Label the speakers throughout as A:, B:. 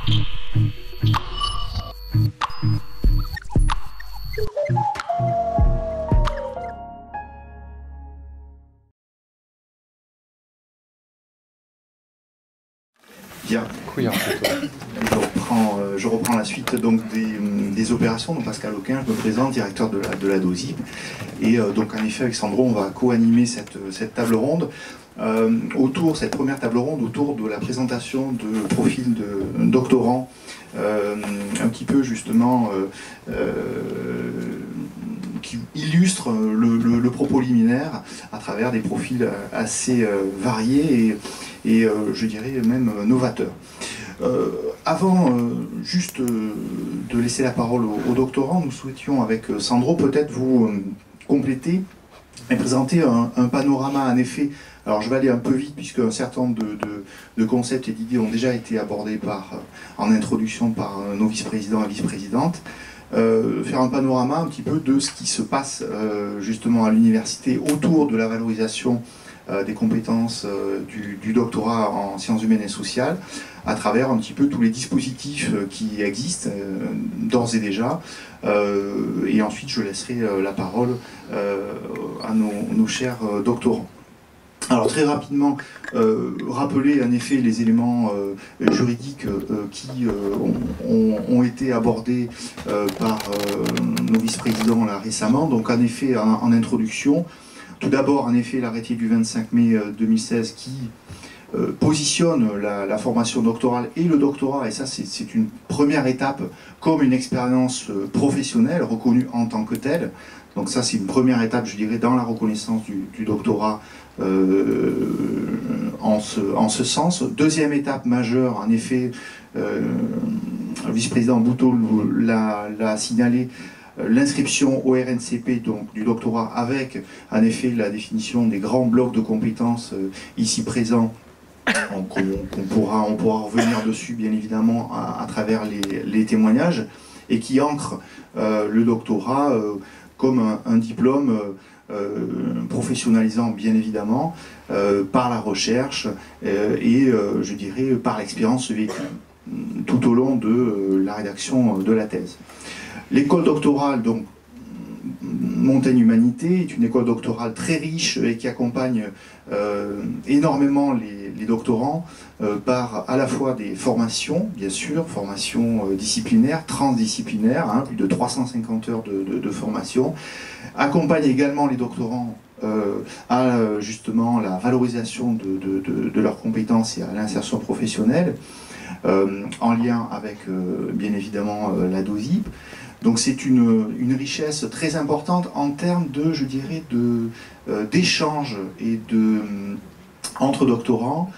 A: Bien. Je reprends la suite donc des opérations. Donc Pascal Auquin, je me présente, directeur de la DOSIP. Et donc en effet avec Sandro, on va co-animer cette table ronde. Cette première table ronde autour de la présentation de profils de doctorants, un petit peu justement qui illustre le propos liminaire à travers des profils assez variés et je dirais même novateurs. Avant juste de laisser la parole aux doctorants, nous souhaitions avec Sandro peut-être vous compléter et présenter un panorama en effet. Alors je vais aller un peu vite puisque un certain nombre de concepts et d'idées ont déjà été abordés en introduction par nos vice-présidents et vice-présidentes. Faire un panorama un petit peu de ce qui se passe justement à l'université autour de la valorisation des compétences du doctorat en sciences humaines et sociales à travers un petit peu tous les dispositifs qui existent d'ores et déjà et ensuite je laisserai la parole à nos chers doctorants. Alors très rapidement, rappeler en effet les éléments juridiques qui ont été abordés par nos vice-présidents là récemment. Donc en effet, en introduction, tout d'abord en effet l'arrêté du 25 mai 2016 qui positionne la formation doctorale et le doctorat, et ça c'est une première étape, comme une expérience professionnelle reconnue en tant que telle. Donc ça c'est une première étape, je dirais, dans la reconnaissance du doctorat en ce sens. Deuxième étape majeure, en effet, le vice-président Bouteau l'a signalé, l'inscription au RNCP donc, du doctorat avec en effet la définition des grands blocs de compétences ici présents. Donc, on pourra revenir dessus bien évidemment à travers les témoignages et qui ancre le doctorat comme un diplôme professionnalisant bien évidemment par la recherche et je dirais par l'expérience vécue tout au long de la rédaction de la thèse. L'école doctorale donc Montaigne Humanité est une école doctorale très riche et qui accompagne énormément les doctorants par à la fois des formations, bien sûr, formations disciplinaires, transdisciplinaires, hein, plus de 350 heures de formation, accompagne également les doctorants à justement la valorisation de leurs compétences et à l'insertion professionnelle, en lien avec bien évidemment la DOSIP. Donc c'est une richesse très importante en termes de, je dirais, d'échanges et entre doctorants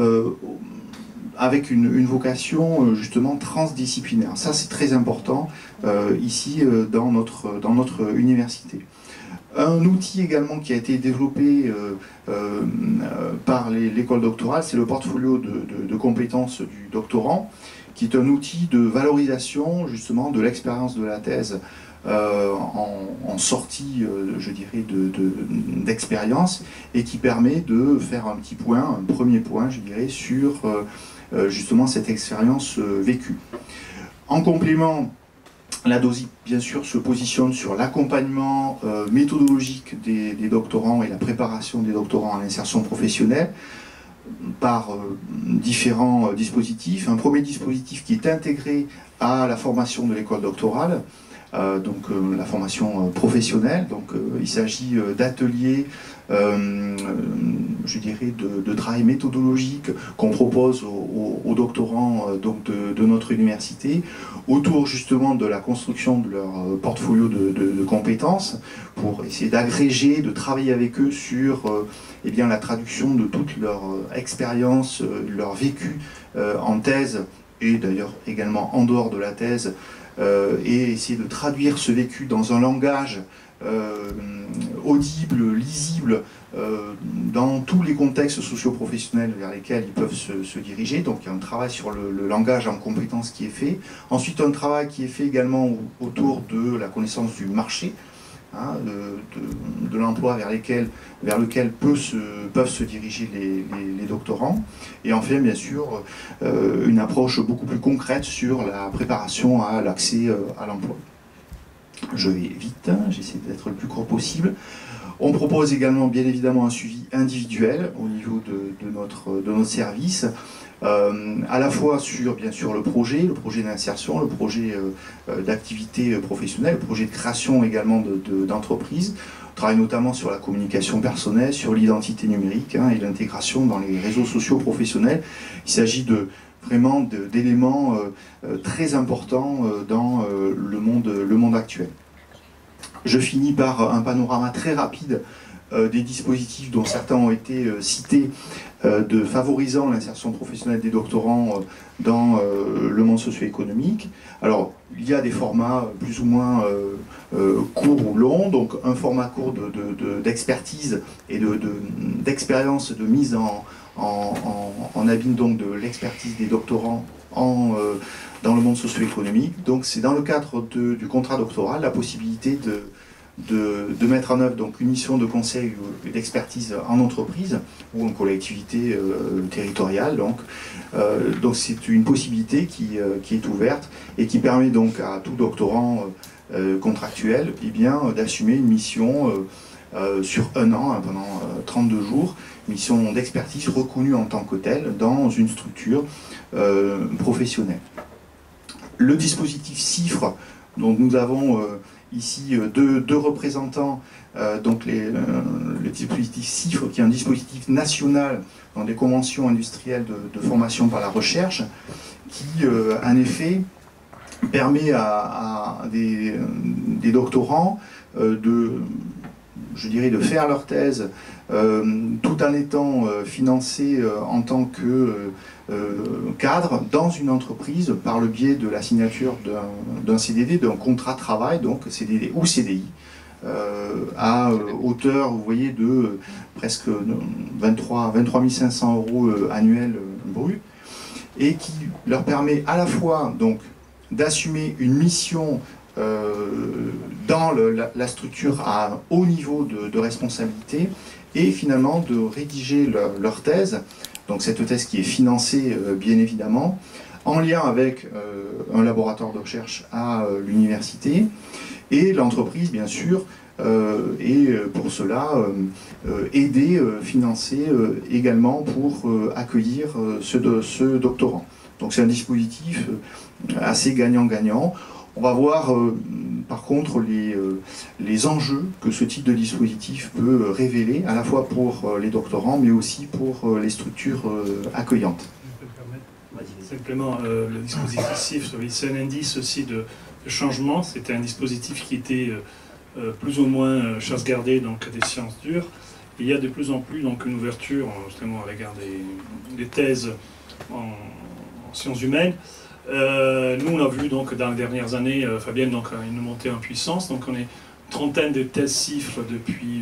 A: avec une vocation justement transdisciplinaire. Ça c'est très important ici dans notre université. Un outil également qui a été développé par l'école doctorale, c'est le portfolio de compétences du doctorant, qui est un outil de valorisation justement de l'expérience de la thèse en sortie, je dirais, d'expérience et qui permet de faire un premier point, je dirais, sur justement cette expérience vécue. En complément, la DOSIP, bien sûr, se positionne sur l'accompagnement méthodologique des doctorants et la préparation des doctorants à l'insertion professionnelle par différents dispositifs. Un premier dispositif qui est intégré à la formation de l'école doctorale, la formation professionnelle. Donc il s'agit d'ateliers, je dirais, de travail méthodologique qu'on propose aux doctorants de notre université, autour justement de la construction de leur portfolio de compétences, pour essayer d'agréger, de travailler avec eux sur eh bien, la traduction de toute leur expérience, leur vécu en thèse, et d'ailleurs également en dehors de la thèse, et essayer de traduire ce vécu dans un langage audible, lisible, dans tous les contextes socio-professionnels vers lesquels ils peuvent se diriger. Donc il y a un travail sur le langage en compétences qui est fait. Ensuite un travail qui est fait également autour de la connaissance du marché, hein, de l'emploi vers lequel peuvent se diriger les doctorants. Et enfin, bien sûr, une approche beaucoup plus concrète sur la préparation à l'accès à l'emploi. Je vais vite, j'essaie d'être le plus court possible. On propose également, bien évidemment, un suivi individuel au niveau de notre service, à la fois sur, bien sûr, le projet d'insertion, le projet d'activité professionnelle, le projet de création également d'entreprise. On travaille notamment sur la communication personnelle, sur l'identité numérique, hein, et l'intégration dans les réseaux sociaux professionnels. Il s'agit vraiment d'éléments très importants dans le monde actuel. Je finis par un panorama très rapide des dispositifs dont certains ont été cités, de favorisant l'insertion professionnelle des doctorants dans le monde socio-économique. Alors, il y a des formats plus ou moins courts ou longs, donc un format court d'expertise et d'expérience de mise en abîme donc de l'expertise des doctorants dans le monde socio-économique. Donc c'est dans le cadre du contrat doctoral la possibilité de mettre en œuvre donc une mission de conseil et d'expertise en entreprise ou en collectivité territoriale. Donc c'est une possibilité qui est ouverte et qui permet donc à tout doctorant contractuel d'assumer une mission sur un an, hein, pendant 32 jours, mission d'expertise reconnue en tant que telle dans une structure professionnelle. Le dispositif CIFRE, donc nous avons ici deux représentants, donc le dispositif CIFRE qui est un dispositif national dans des conventions industrielles de formation par la recherche, qui en effet permet à des doctorants de faire leur thèse tout en étant financés en tant que cadre dans une entreprise par le biais de la signature d'un CDD, d'un contrat de travail, donc CDD ou CDI, à hauteur, vous voyez, de presque 23 500 € annuels bruts, et qui leur permet à la fois donc d'assumer une mission dans la structure à un haut niveau de responsabilité, et finalement de rédiger leur thèse, donc cette thèse qui est financée bien évidemment, en lien avec un laboratoire de recherche à l'université, et l'entreprise bien sûr, et pour cela aider, financer également pour accueillir ce doctorant. Donc c'est un dispositif assez gagnant-gagnant. On va voir par contre les enjeux que ce type de dispositif peut révéler, à la fois pour les doctorants, mais aussi pour les structures accueillantes.
B: Simplement, le dispositif CIFRE, c'est un indice aussi de changement. C'était un dispositif qui était plus ou moins chasse gardée, donc des sciences dures. Il y a de plus en plus donc, une ouverture justement à l'égard des thèses en sciences humaines. Nous, on a vu donc dans les dernières années, Fabienne donc, a une montée en puissance. Donc on est une trentaine de thèses CIFRE depuis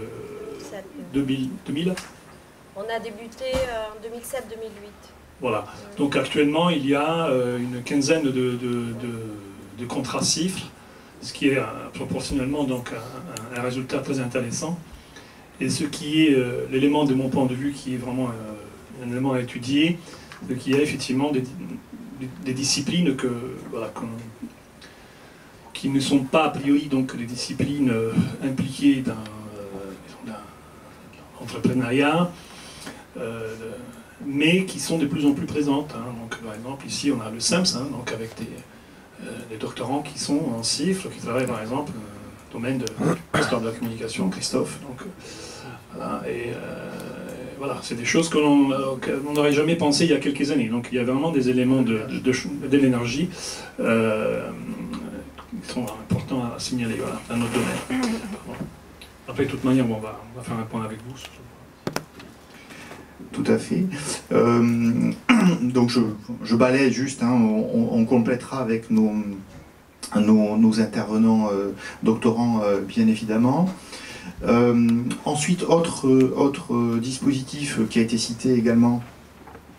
B: 2000.
C: On a débuté en 2007-2008.
B: Voilà. Donc actuellement, il y a une quinzaine de contrats CIFRE, ce qui est proportionnellement donc un résultat très intéressant. Et ce qui est l'élément de mon point de vue qui est vraiment un élément à étudier, c'est qu'il y a effectivement des disciplines qui ne sont pas a priori donc des disciplines impliquées dans l'entrepreneuriat, mais qui sont de plus en plus présentes. Hein. Donc, par exemple, ici, on a le SEMS, hein, donc avec des doctorants qui sont en CIFRE, qui travaillent par exemple dans le domaine de l'histoire de la communication, Christophe. Donc, voilà, et voilà, c'est des choses qu'on n'aurait jamais pensé il y a quelques années. Donc il y a vraiment des éléments de l'énergie qui sont importants à signaler, voilà, dans notre domaine. Après, de toute manière, bon, on va faire un point avec vous.
A: Tout à fait. Donc je balaye juste, hein, on complétera avec nos intervenants doctorants, bien évidemment. Ensuite, autre dispositif qui a été cité également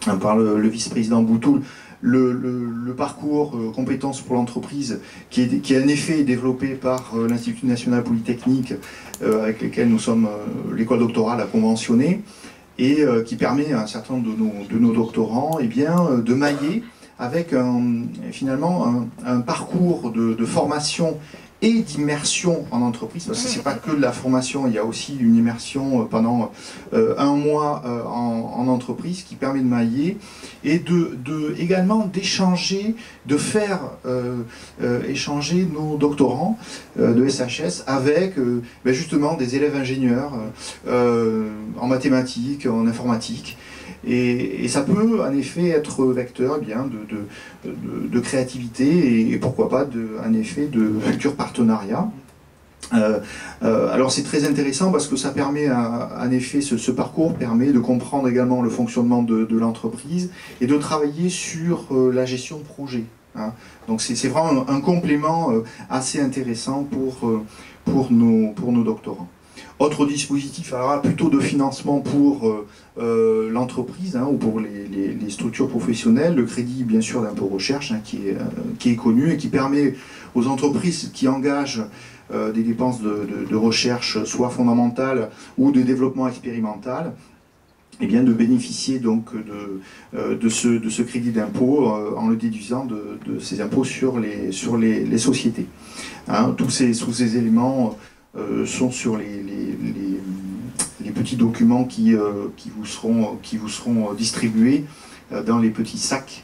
A: par le vice-président Boutoul, le parcours compétences pour l'entreprise qui est en effet développé par l'Institut national polytechnique avec lequel nous sommes, l'école doctorale a conventionné, et qui permet à un certain nombre de nos doctorants eh bien, de mailler avec finalement un parcours de formation et d'immersion en entreprise, parce que c'est pas que de la formation, il y a aussi une immersion pendant un mois en entreprise qui permet de mailler et également d'échanger, de faire échanger nos doctorants de SHS avec justement des élèves ingénieurs en mathématiques, en informatique. Et ça peut en effet être vecteur bien, de créativité et pourquoi pas un effet de futur partenariat. Alors c'est très intéressant parce que ça permet, en effet, ce parcours permet de comprendre également le fonctionnement de l'entreprise et de travailler sur la gestion de projet. Hein. Donc c'est vraiment un complément assez intéressant pour nos doctorants. Autre dispositif, alors là, plutôt de financement pour l'entreprise ou pour les structures professionnelles, le crédit bien sûr d'impôt recherche qui est connu et qui permet aux entreprises qui engagent des dépenses de recherche soit fondamentales ou de développement expérimental, eh bien, de bénéficier donc de ce crédit d'impôt en le déduisant de ces impôts sur les sociétés. Hein, tous ces éléments sont sur les petits documents qui vous seront distribués dans les petits sacs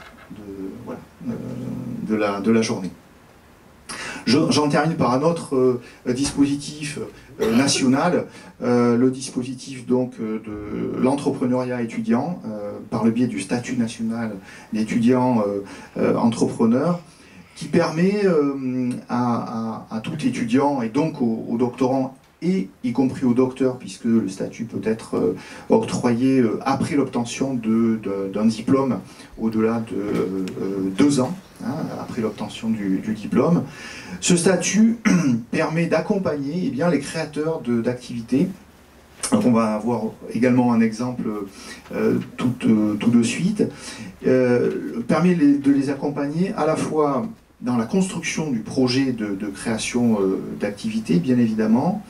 A: de la journée. J'en termine par un autre dispositif national, le dispositif donc de l'entrepreneuriat étudiant par le biais du statut national d'étudiant entrepreneur, qui permet à tout étudiant et donc aux doctorants et y compris aux docteurs, puisque le statut peut être octroyé après l'obtention d'un diplôme au-delà de 2 ans, hein, après l'obtention du diplôme. Ce statut permet d'accompagner eh bien, les créateurs d'activités. On va avoir également un exemple tout de suite. Permet de les accompagner à la fois dans la construction du projet de création d'activité, bien évidemment,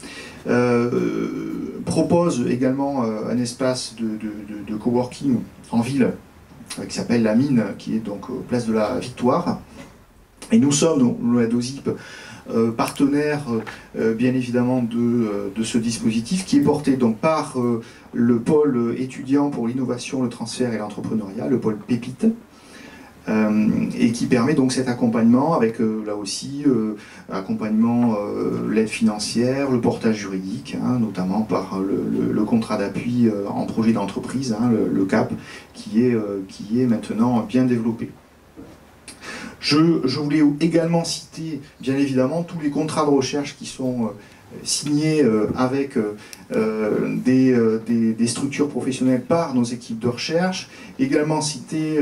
A: propose également un espace de coworking en ville qui s'appelle La Mine, qui est donc place de la Victoire. Et nous sommes, la DOSIP, partenaire bien évidemment de ce dispositif qui est porté donc par le pôle étudiant pour l'innovation, le transfert et l'entrepreneuriat, le pôle Pépite, et qui permet donc cet accompagnement avec là aussi accompagnement, l'aide financière, le portage juridique, hein, notamment par le contrat d'appui en projet d'entreprise, hein, le CAP, qui est maintenant bien développé. Je voulais également citer, bien évidemment, tous les contrats de recherche qui sont signés avec des structures professionnelles par nos équipes de recherche. Également citer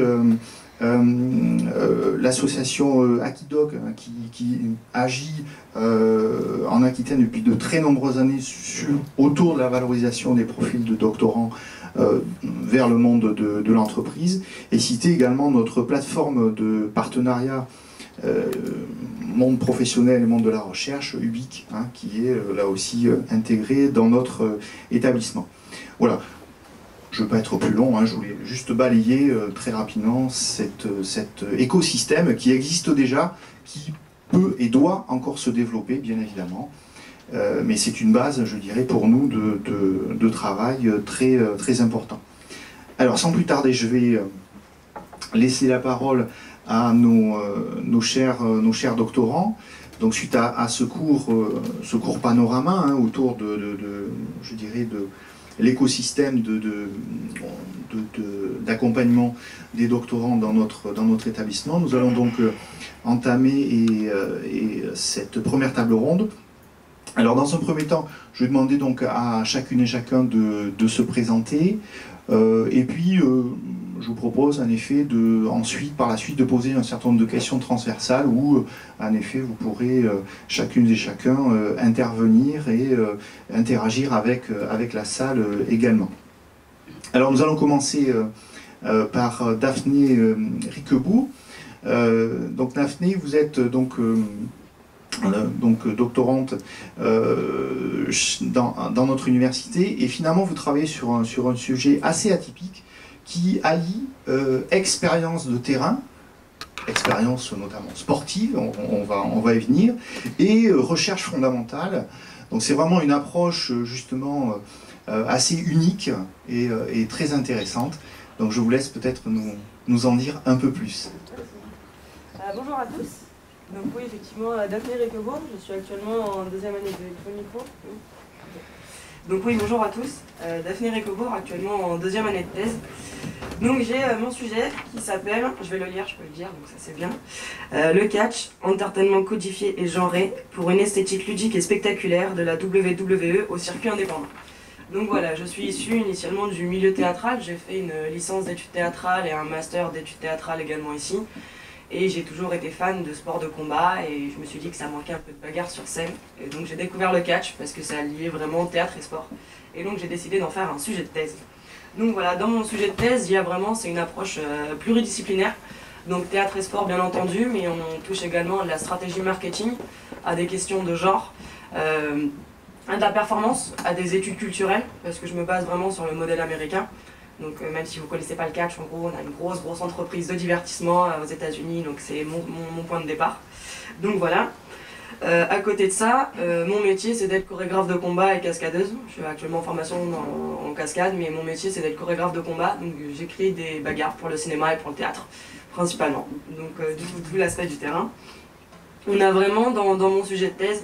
A: l'association Aquidoc, hein, qui agit en Aquitaine depuis de très nombreuses années autour de la valorisation des profils de doctorants vers le monde de l'entreprise, et citer également notre plateforme de partenariat monde professionnel et monde de la recherche, UBIC, hein, qui est là aussi intégré dans notre établissement. Voilà. Je ne veux pas être plus long, hein, je voulais juste balayer très rapidement cet écosystème qui existe déjà, qui peut et doit encore se développer, bien évidemment. Mais c'est une base, je dirais, pour nous de travail très important. Alors, sans plus tarder, je vais laisser la parole à nos chers doctorants. Donc, suite à ce court panorama hein, autour je dirais, de l'écosystème d'accompagnement des doctorants dans notre établissement, nous allons donc entamer cette première table ronde. Alors dans un premier temps, je vais demander donc à chacune et chacun de se présenter, et puis je vous propose en effet par la suite de poser un certain nombre de questions transversales où en effet vous pourrez chacune et chacun intervenir et interagir avec la salle également. Alors nous allons commencer par Daphné Riquebout. Donc Daphné, vous êtes donc doctorante dans notre université, et finalement vous travaillez sur un sujet assez atypique qui allie expérience de terrain, expérience notamment sportive, on va y venir, et recherche fondamentale. Donc c'est vraiment une approche justement assez unique et très intéressante. Donc je vous laisse peut-être nous en dire un peu plus.
D: Bonjour à tous. Donc oui, effectivement, Daphné Riquebout, je suis actuellement en deuxième année de micro. Donc oui, bonjour à tous. Daphné Riquebout, actuellement en deuxième année de thèse. Donc j'ai mon sujet qui s'appelle, je vais le lire, je peux le dire, donc ça c'est bien. Le catch, entertainment codifié et genré pour une esthétique ludique et spectaculaire de la WWE au circuit indépendant. Donc voilà, je suis issu initialement du milieu théâtral, j'ai fait une licence d'études théâtrales et un master d'études théâtrales également ici. Et j'ai toujours été fan de sport de combat et je me suis dit que ça manquait un peu de bagarre sur scène. Et donc j'ai découvert le catch parce que ça liait vraiment théâtre et sport. Et donc j'ai décidé d'en faire un sujet de thèse. Donc voilà, dans mon sujet de thèse, il y a vraiment, c'est une approche pluridisciplinaire. Donc théâtre et sport bien entendu, mais on touche également à de la stratégie marketing, à des questions de genre, à de la performance, à des études culturelles, parce que je me base vraiment sur le modèle américain. Donc même si vous ne connaissez pas le catch, en gros, on a une grosse entreprise de divertissement aux États-Unis, donc c'est mon point de départ. Donc voilà. À côté de ça, mon métier c'est d'être chorégraphe de combat et cascadeuse. Je suis actuellement en formation en cascade, mais mon métier c'est d'être chorégraphe de combat. Donc j'écris des bagarres pour le cinéma et pour le théâtre, principalement. Donc tout l'aspect du terrain. On a vraiment dans mon sujet de thèse,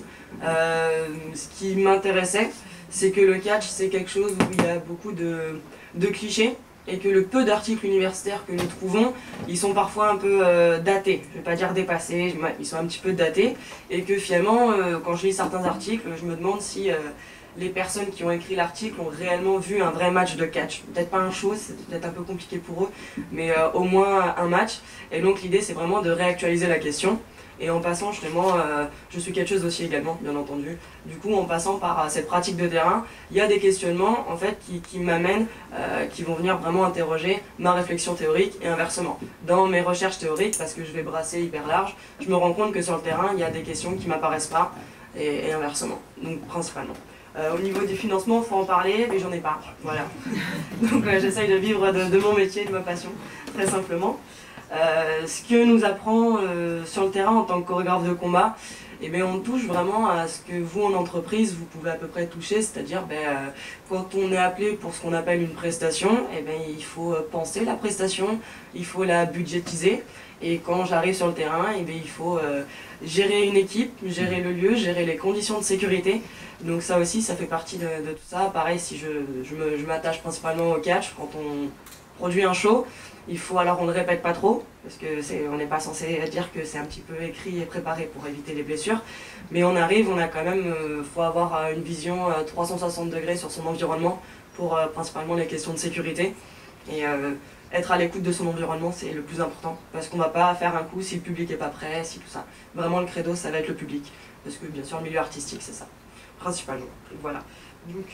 D: ce qui m'intéressait, c'est que le catch c'est quelque chose où il y a beaucoup de clichés et que le peu d'articles universitaires que nous trouvons, ils sont parfois un peu datés. Je ne vais pas dire dépassés, ils sont un petit peu datés et que finalement, quand je lis certains articles, je me demande si les personnes qui ont écrit l'article ont réellement vu un vrai match de catch. Peut-être pas un show, c'est peut-être un peu compliqué pour eux, mais au moins un match. Et donc l'idée, c'est vraiment de réactualiser la question. Et en passant justement, je suis catcheuse aussi également, bien entendu. Du coup, en passant par cette pratique de terrain, il y a des questionnements en fait qui m'amènent, qui vont venir vraiment interroger ma réflexion théorique et inversement. Dans mes recherches théoriques, parce que je vais brasser hyper large, je me rends compte que sur le terrain, il y a des questions qui m'apparaissent pas et inversement, donc principalement. Au niveau du financement, il faut en parler, mais j'en ai pas. Voilà. Donc j'essaye de vivre de mon métier, de ma passion, très simplement. Ce que nous apprend sur le terrain en tant que chorégraphe de combat, eh bien, on touche vraiment à ce que vous en entreprise vous pouvez à peu près toucher, c'est-à-dire quand on est appelé pour ce qu'on appelle une prestation, eh bien, il faut penser la prestation, il faut la budgétiser, et quand j'arrive sur le terrain, eh bien, il faut gérer une équipe, gérer le lieu, gérer les conditions de sécurité. Donc ça aussi, ça fait partie de tout ça. Pareil, si je m'attache principalement au catch, quand on produit un show, il faut, alors on ne répète pas trop, parce que on n'est pas censé dire que c'est un petit peu écrit et préparé pour éviter les blessures, mais on arrive, on a quand même, faut avoir une vision 360 degrés sur son environnement pour principalement les questions de sécurité, et être à l'écoute de son environnement, c'est le plus important, parce qu'on ne va pas faire un coup si le public n'est pas prêt, si tout ça. Vraiment le credo, ça va être le public, parce que bien sûr le milieu artistique c'est ça, principalement. Donc, voilà. Donc,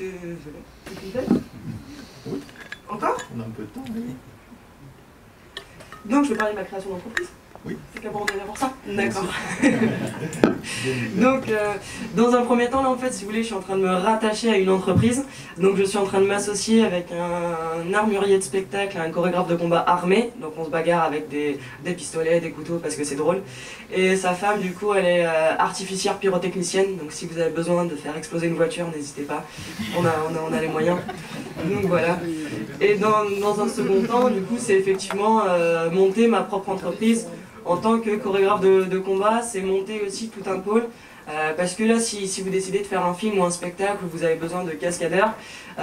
A: Oui.
D: Encore?
A: On a un peu de temps, oui.
D: Donc je vais parler de ma création d'entreprise.
A: Oui.
D: C'est qu'abord on est là pour ça. D'accord. Donc dans un premier temps, là en fait, si vous voulez, je suis en train de me rattacher à une entreprise. Donc je suis en train de m'associer avec un armurier de spectacle, un chorégraphe de combat armé. Donc on se bagarre avec des pistolets, des couteaux parce que c'est drôle. Et sa femme, du coup, elle est artificière pyrotechnicienne. Donc si vous avez besoin de faire exploser une voiture, n'hésitez pas. On a les moyens. Donc voilà. Et dans un second temps, du coup, c'est effectivement monter ma propre entreprise. En tant que chorégraphe de combat, c'est monter aussi tout un pôle. Parce que là, si vous décidez de faire un film ou un spectacle où vous avez besoin de cascadeurs,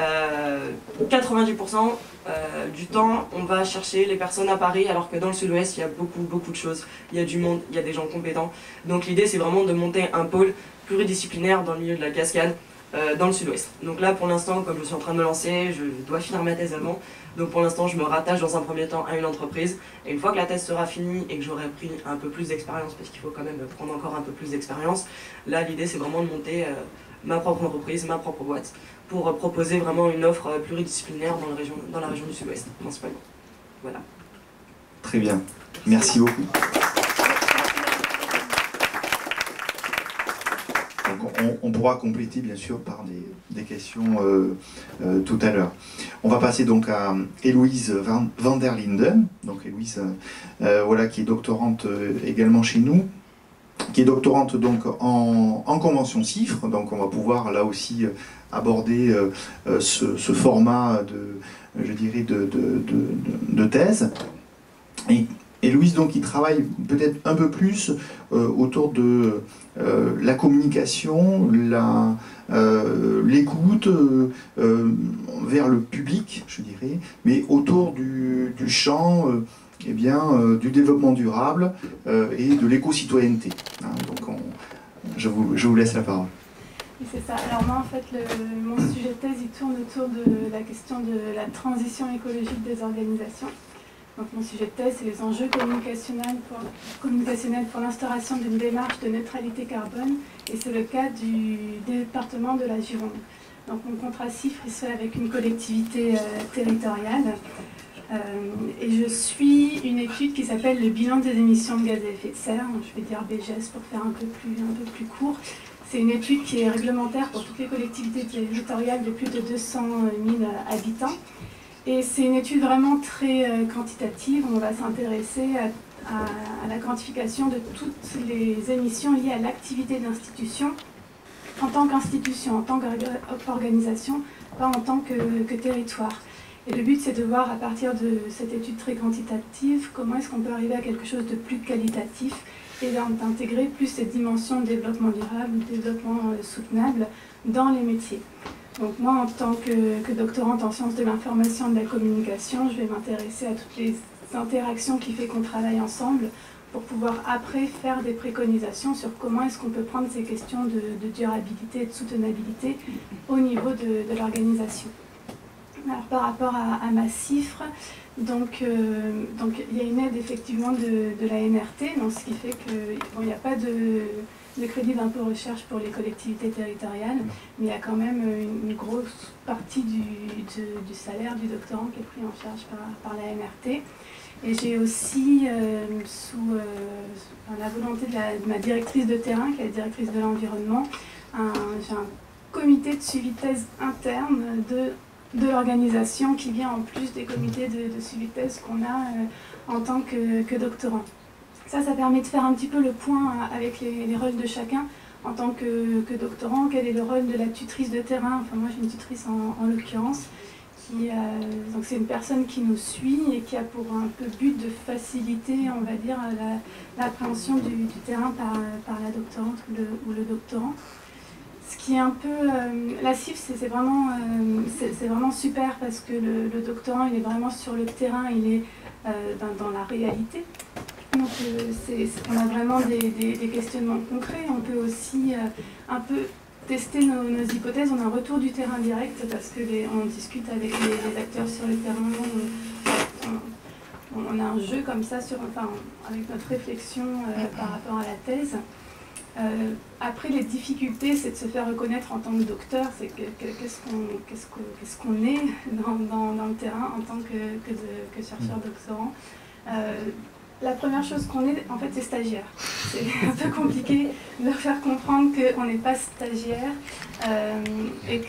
D: 90% du temps, on va chercher les personnes à Paris, alors que dans le sud-ouest, il y a beaucoup de choses. Il y a du monde, il y a des gens compétents. Donc l'idée, c'est vraiment de monter un pôle pluridisciplinaire dans le milieu de la cascade dans le sud-ouest. Donc là, pour l'instant, comme je suis en train de me lancer, je dois finir ma thèse avant. Donc pour l'instant, je me rattache dans un premier temps à une entreprise. Et une fois que la thèse sera finie et que j'aurai pris un peu plus d'expérience, parce qu'il faut quand même prendre encore un peu plus d'expérience, là l'idée c'est vraiment de monter ma propre entreprise, ma propre boîte, pour proposer vraiment une offre pluridisciplinaire dans la région du Sud-Ouest, principalement. Voilà.
A: Très bien. Merci beaucoup. Donc, on pourra compléter bien sûr par des questions tout à l'heure. On va passer donc à Héloïse van der Linden. Donc Héloïse, voilà, qui est doctorante également chez nous, qui est doctorante donc en convention CIFRE. Donc on va pouvoir là aussi aborder ce format je dirais de thèse. Et Louise, donc, il travaille peut-être un peu plus autour de la communication, l'écoute vers le public, je dirais, mais autour du champ eh bien, du développement durable et de l'éco-citoyenneté. Hein, donc, je vous laisse la parole.
E: C'est ça. Alors moi, en fait, mon sujet de thèse, il tourne autour de la question de la transition écologique des organisations. Donc mon sujet de thèse, c'est les enjeux communicationnels pour l'instauration d'une démarche de neutralité carbone, et c'est le cas du département de la Gironde. Donc mon contrat CIFRE, il se fait avec une collectivité territoriale, et je suis une étude qui s'appelle le bilan des émissions de gaz à effet de serre, je vais dire BGS pour faire un peu plus court. C'est une étude qui est réglementaire pour toutes les collectivités territoriales de plus de 200 000 habitants. Et c'est une étude vraiment très quantitative. On va s'intéresser à la quantification de toutes les émissions liées à l'activité d'institution en tant qu'institution, en tant qu'organisation, pas en tant que territoire. Et le but, c'est de voir à partir de cette étude très quantitative comment est-ce qu'on peut arriver à quelque chose de plus qualitatif et d'intégrer plus cette dimension de développement durable, de développement soutenable dans les métiers. Donc moi, en tant que doctorante en sciences de l'information et de la communication, je vais m'intéresser à toutes les interactions qui font qu'on travaille ensemble pour pouvoir après faire des préconisations sur comment est-ce qu'on peut prendre ces questions de durabilité et de soutenabilité au niveau de l'organisation. Alors par rapport à ma CIFRE, donc il y a une aide effectivement de la NRT, donc ce qui fait qu'il n'y a pas de crédit d'impôt recherche pour les collectivités territoriales, mais il y a quand même une grosse partie du salaire du doctorant qui est pris en charge par la NRT. Et j'ai aussi, sous la volonté de ma directrice de terrain, qui est la directrice de l'environnement, j'ai un comité de suivi de thèse interne de l'organisation qui vient en plus des comités de suivi de thèse qu'on a en tant que doctorant. Ça permet de faire un petit peu le point avec les rôles de chacun en tant que doctorant. Quel est le rôle de la tutrice de terrain? Enfin, moi j'ai une tutrice en l'occurrence. Donc c'est une personne qui nous suit et qui a pour un peu but de faciliter, on va dire, l'appréhension du terrain par la doctorante ou le doctorant. Ce qui est un peu... la CIFRE, c'est vraiment super parce que le doctorant, il est vraiment sur le terrain, il est dans la réalité. Donc on a vraiment des questionnements concrets. On peut aussi un peu tester nos hypothèses. On a un retour du terrain direct parce qu'on discute avec les acteurs sur le terrain. On a un jeu comme ça avec notre réflexion par rapport à la thèse. Après, les difficultés, c'est de se faire reconnaître en tant que docteur, c'est qu'est-ce qu'on est dans le terrain en tant que chercheur doctorant. La première chose qu'on est, en fait, c'est stagiaire. C'est un peu compliqué de leur faire comprendre qu'on n'est pas stagiaire et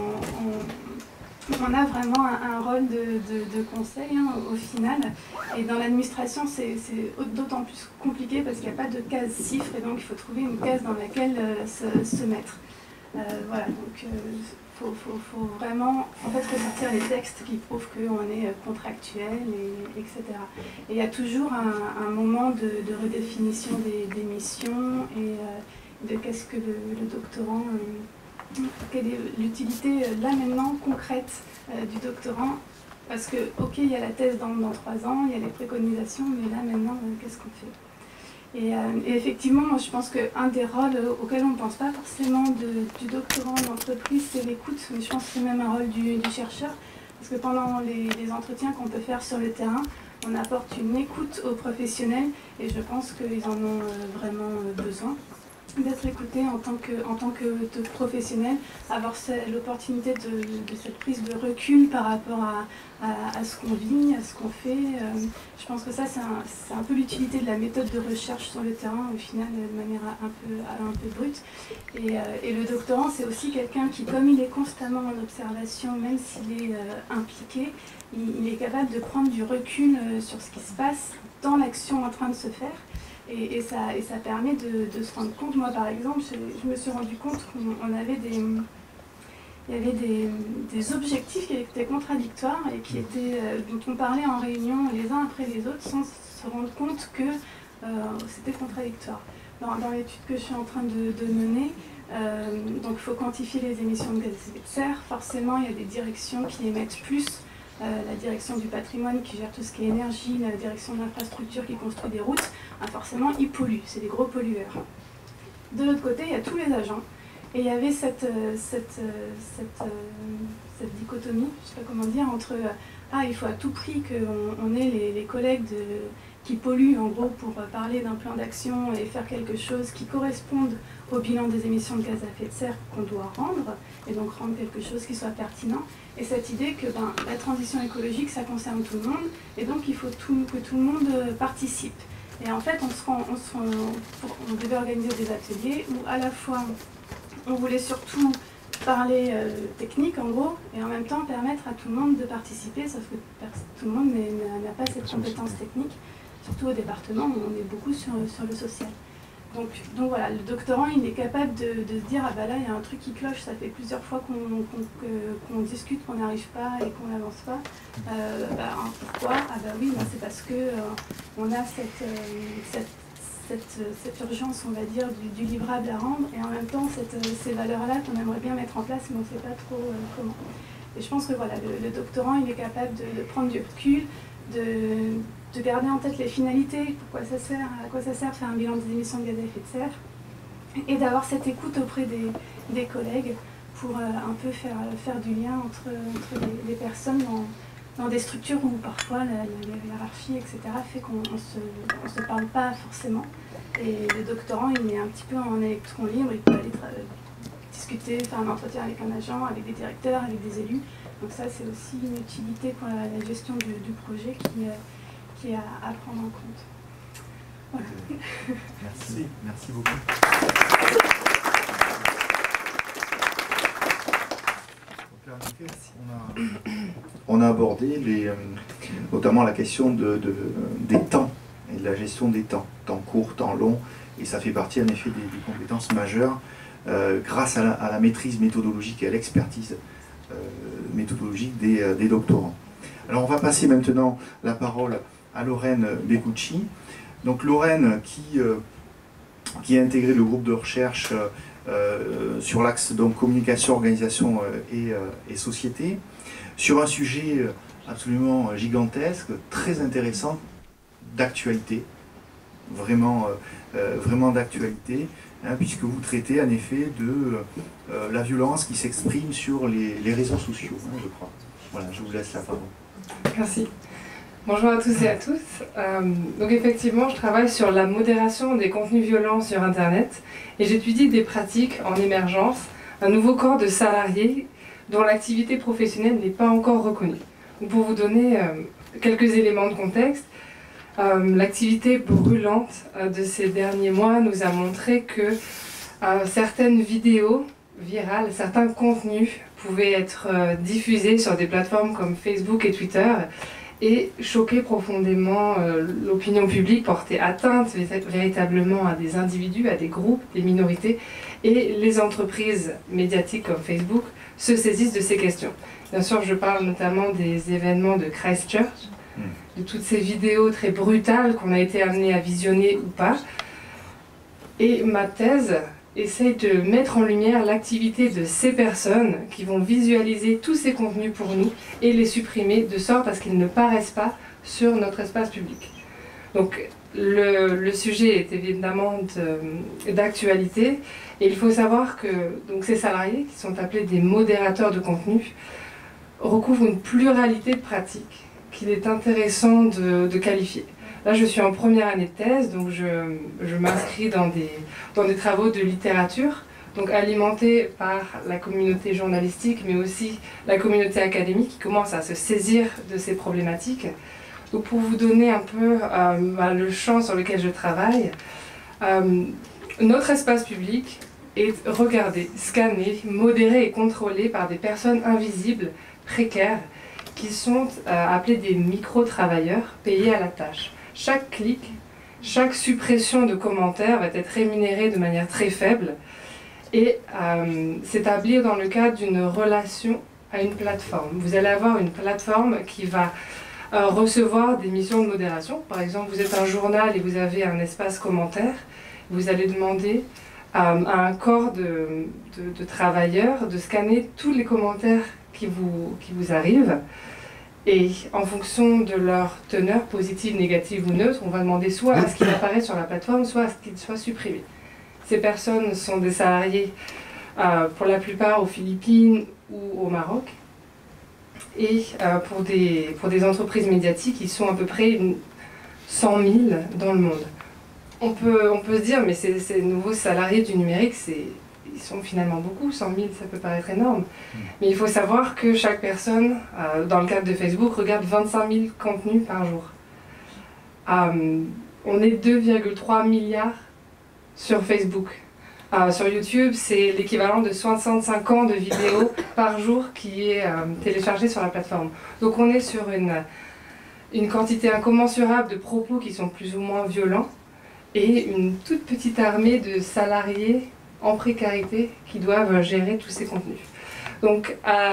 E: qu'on a vraiment un rôle de conseil au final. Et dans l'administration, c'est d'autant plus compliqué parce qu'il n'y a pas de case CIFRE et donc il faut trouver une case dans laquelle se mettre. Voilà, donc faut vraiment en fait ressortir les textes qui prouvent qu'on est contractuel, etc. Et il y a toujours un moment de redéfinition des missions et de qu'est-ce que le doctorant, quelle est l'utilité là maintenant concrète du doctorant. Parce que, ok, il y a la thèse dans 3 ans, il y a les préconisations, mais là maintenant, qu'est-ce qu'on fait ? Et effectivement, moi je pense qu'un des rôles auxquels on ne pense pas forcément du doctorant d'entreprise, c'est l'écoute, mais je pense que c'est même un rôle du chercheur, parce que pendant les entretiens qu'on peut faire sur le terrain, on apporte une écoute aux professionnels, et je pense qu'ils en ont vraiment besoin. d'être écouté en tant que professionnel, avoir l'opportunité de cette prise de recul par rapport à ce qu'on vit, à ce qu'on fait. Je pense que ça, c'est un peu l'utilité de la méthode de recherche sur le terrain, au final, de manière un peu brute. Et le doctorant, c'est aussi quelqu'un qui, comme il est constamment en observation, même s'il est impliqué, il est capable de prendre du recul sur ce qui se passe dans l'action en train de se faire. Et ça permet de se rendre compte. Moi, par exemple, je me suis rendu compte qu'on avait il y avait des objectifs qui étaient contradictoires et dont on parlait en réunion les uns après les autres sans se rendre compte que c'était contradictoire. Dans l'étude que je suis en train de mener, donc il faut quantifier les émissions de gaz à effet de serre. Forcément, il y a des directions qui émettent plus. La direction du patrimoine qui gère tout ce qui est énergie, la direction de l'infrastructure qui construit des routes, forcément ils polluent, c'est des gros pollueurs. De l'autre côté, il y a tous les agents, et il y avait cette dichotomie, je ne sais pas comment dire, entre il faut à tout prix qu'on ait les collègues qui polluent en gros pour parler d'un plan d'action et faire quelque chose qui corresponde au bilan des émissions de gaz à effet de serre qu'on doit rendre, et donc rendre quelque chose qui soit pertinent. Et cette idée que la transition écologique, ça concerne tout le monde, et donc il faut que tout le monde participe. Et en fait, on devait organiser des ateliers où à la fois, on voulait surtout parler technique en gros, et en même temps permettre à tout le monde de participer, sauf que tout le monde n'a pas cette compétence technique, surtout au département où on est beaucoup sur le social. Donc voilà, le doctorant, il est capable de se dire ah bah là il y a un truc qui cloche, ça fait plusieurs fois qu'on discute, qu'on n'arrive pas et qu'on n'avance pas. Pourquoi? Ah bah oui, c'est parce que on a cette urgence, on va dire, du livrable à rendre, et en même temps ces valeurs-là qu'on aimerait bien mettre en place, mais on ne sait pas trop comment. Et je pense que voilà, le doctorant, il est capable de prendre du recul, de garder en tête les finalités, à quoi ça sert de faire un bilan des émissions de gaz à effet de serre, et d'avoir cette écoute auprès des collègues pour un peu faire du lien entre les personnes dans des structures où parfois la hiérarchie, etc., fait qu'on ne se parle pas forcément. Et le doctorant, il est un petit peu en électron libre, il peut aller discuter, faire un entretien avec un agent, avec des directeurs, avec des élus. Donc ça, c'est aussi une utilité pour la gestion du projet qui est à prendre en compte. Voilà.
F: Merci beaucoup.
A: On a abordé notamment la question des temps et de la gestion des temps court, temps long, et ça fait partie en effet des compétences majeures grâce à la maîtrise méthodologique et à l'expertise méthodologique des doctorants. Alors on va passer maintenant la parole à Lorraine Beccucci. Donc Lorraine qui a intégré le groupe de recherche sur l'axe communication, organisation et société, sur un sujet absolument gigantesque, très intéressant, d'actualité, vraiment d'actualité, puisque vous traitez en effet de la violence qui s'exprime sur les réseaux sociaux, je crois. Voilà, je vous laisse la parole.
G: Merci. Bonjour à tous et à tous. Donc effectivement, je travaille sur la modération des contenus violents sur Internet et j'étudie des pratiques en émergence, un nouveau corps de salariés dont l'activité professionnelle n'est pas encore reconnue. Donc pour vous donner quelques éléments de contexte, l'activité brûlante de ces derniers mois nous a montré que certaines vidéos virales, certains contenus pouvaient être diffusés sur des plateformes comme Facebook et Twitter et choquer profondément l'opinion publique, porter atteinte véritablement à des individus, à des groupes, des minorités, et les entreprises médiatiques comme Facebook se saisissent de ces questions. Bien sûr, je parle notamment des événements de Christchurch, de toutes ces vidéos très brutales qu'on a été amené à visionner ou pas. Et ma thèse essaye de mettre en lumière l'activité de ces personnes qui vont visualiser tous ces contenus pour nous et les supprimer de sorte à ce qu'ils ne paraissent pas sur notre espace public. Donc le sujet est évidemment d'actualité et il faut savoir que donc, ces salariés, qui sont appelés des modérateurs de contenu, recouvrent une pluralité de pratiques qu'il est intéressant de qualifier. Là, je suis en première année de thèse, donc je m'inscris dans des travaux de littérature, donc alimentés par la communauté journalistique, mais aussi la communauté académique qui commence à se saisir de ces problématiques. Donc pour vous donner un peu le champ sur lequel je travaille, notre espace public est regardé, scanné, modéré et contrôlé par des personnes invisibles, précaires, qui sont appelés des micro-travailleurs payés à la tâche. Chaque clic, chaque suppression de commentaires va être rémunérée de manière très faible et s'établir dans le cadre d'une relation à une plateforme. Vous allez avoir une plateforme qui va recevoir des missions de modération. Par exemple, vous êtes un journal et vous avez un espace commentaire. Vous allez demander à un corps de travailleurs de scanner tous les commentaires qui vous arrivent. Et en fonction de leur teneur positive, négative ou neutre, on va demander soit à ce qu'il apparaisse sur la plateforme, soit à ce qu'il soit supprimé. Ces personnes sont des salariés pour la plupart aux Philippines ou au Maroc. Et pour des entreprises médiatiques, ils sont à peu près 100 000 dans le monde. On peut se dire, mais ces nouveaux salariés du numérique, ils sont finalement beaucoup, 100 000, ça peut paraître énorme. Mais il faut savoir que chaque personne, dans le cadre de Facebook, regarde 25 000 contenus par jour. On est 2,3 milliards sur Facebook. Sur YouTube, c'est l'équivalent de 65 ans de vidéos par jour qui est téléchargé sur la plateforme. Donc on est sur une quantité incommensurable de propos qui sont plus ou moins violents et une toute petite armée de salariés en précarité qui doivent gérer tous ces contenus. Donc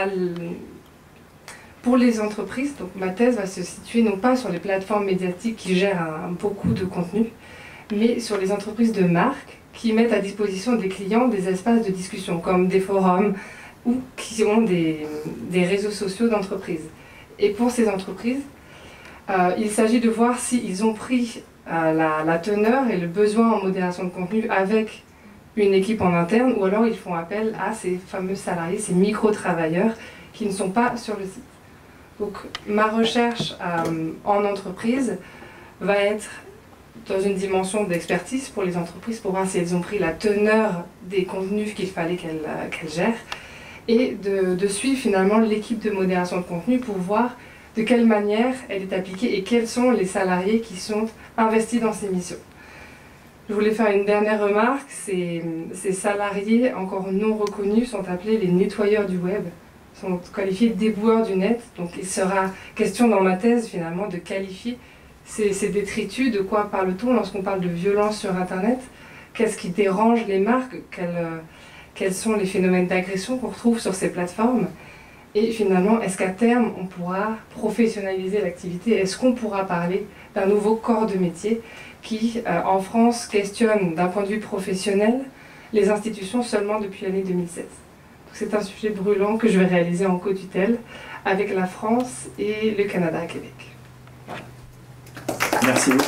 G: pour les entreprises, donc ma thèse va se situer non pas sur les plateformes médiatiques qui gèrent beaucoup de contenus, mais sur les entreprises de marque qui mettent à disposition des clients des espaces de discussion comme des forums ou qui ont des réseaux sociaux d'entreprise. Et pour ces entreprises, il s'agit de voir s'ils ont pris la teneur et le besoin en modération de contenu avec une équipe en interne, ou alors ils font appel à ces fameux salariés, ces micro-travailleurs qui ne sont pas sur le site. Donc ma recherche en entreprise va être dans une dimension d'expertise pour les entreprises, pour voir si elles ont pris la teneur des contenus qu'il fallait qu'elles gèrent, et de suivre finalement l'équipe de modération de contenu pour voir de quelle manière elle est appliquée et quels sont les salariés qui sont investis dans ces missions. Je voulais faire une dernière remarque, ces salariés encore non reconnus sont appelés les nettoyeurs du web, sont qualifiés d'éboueurs du net, donc il sera question dans ma thèse finalement de qualifier ces détritus, de quoi parle-t-on lorsqu'on parle de violence sur Internet, qu'est-ce qui dérange les marques, quels sont les phénomènes d'agression qu'on retrouve sur ces plateformes, et finalement est-ce qu'à terme on pourra professionnaliser l'activité, est-ce qu'on pourra parler d'un nouveau corps de métier qui, en France, questionne d'un point de vue professionnel les institutions seulement depuis l'année 2016. C'est un sujet brûlant que je vais réaliser en co-tutelle avec la France et le Canada à Québec. Voilà.
A: Merci beaucoup.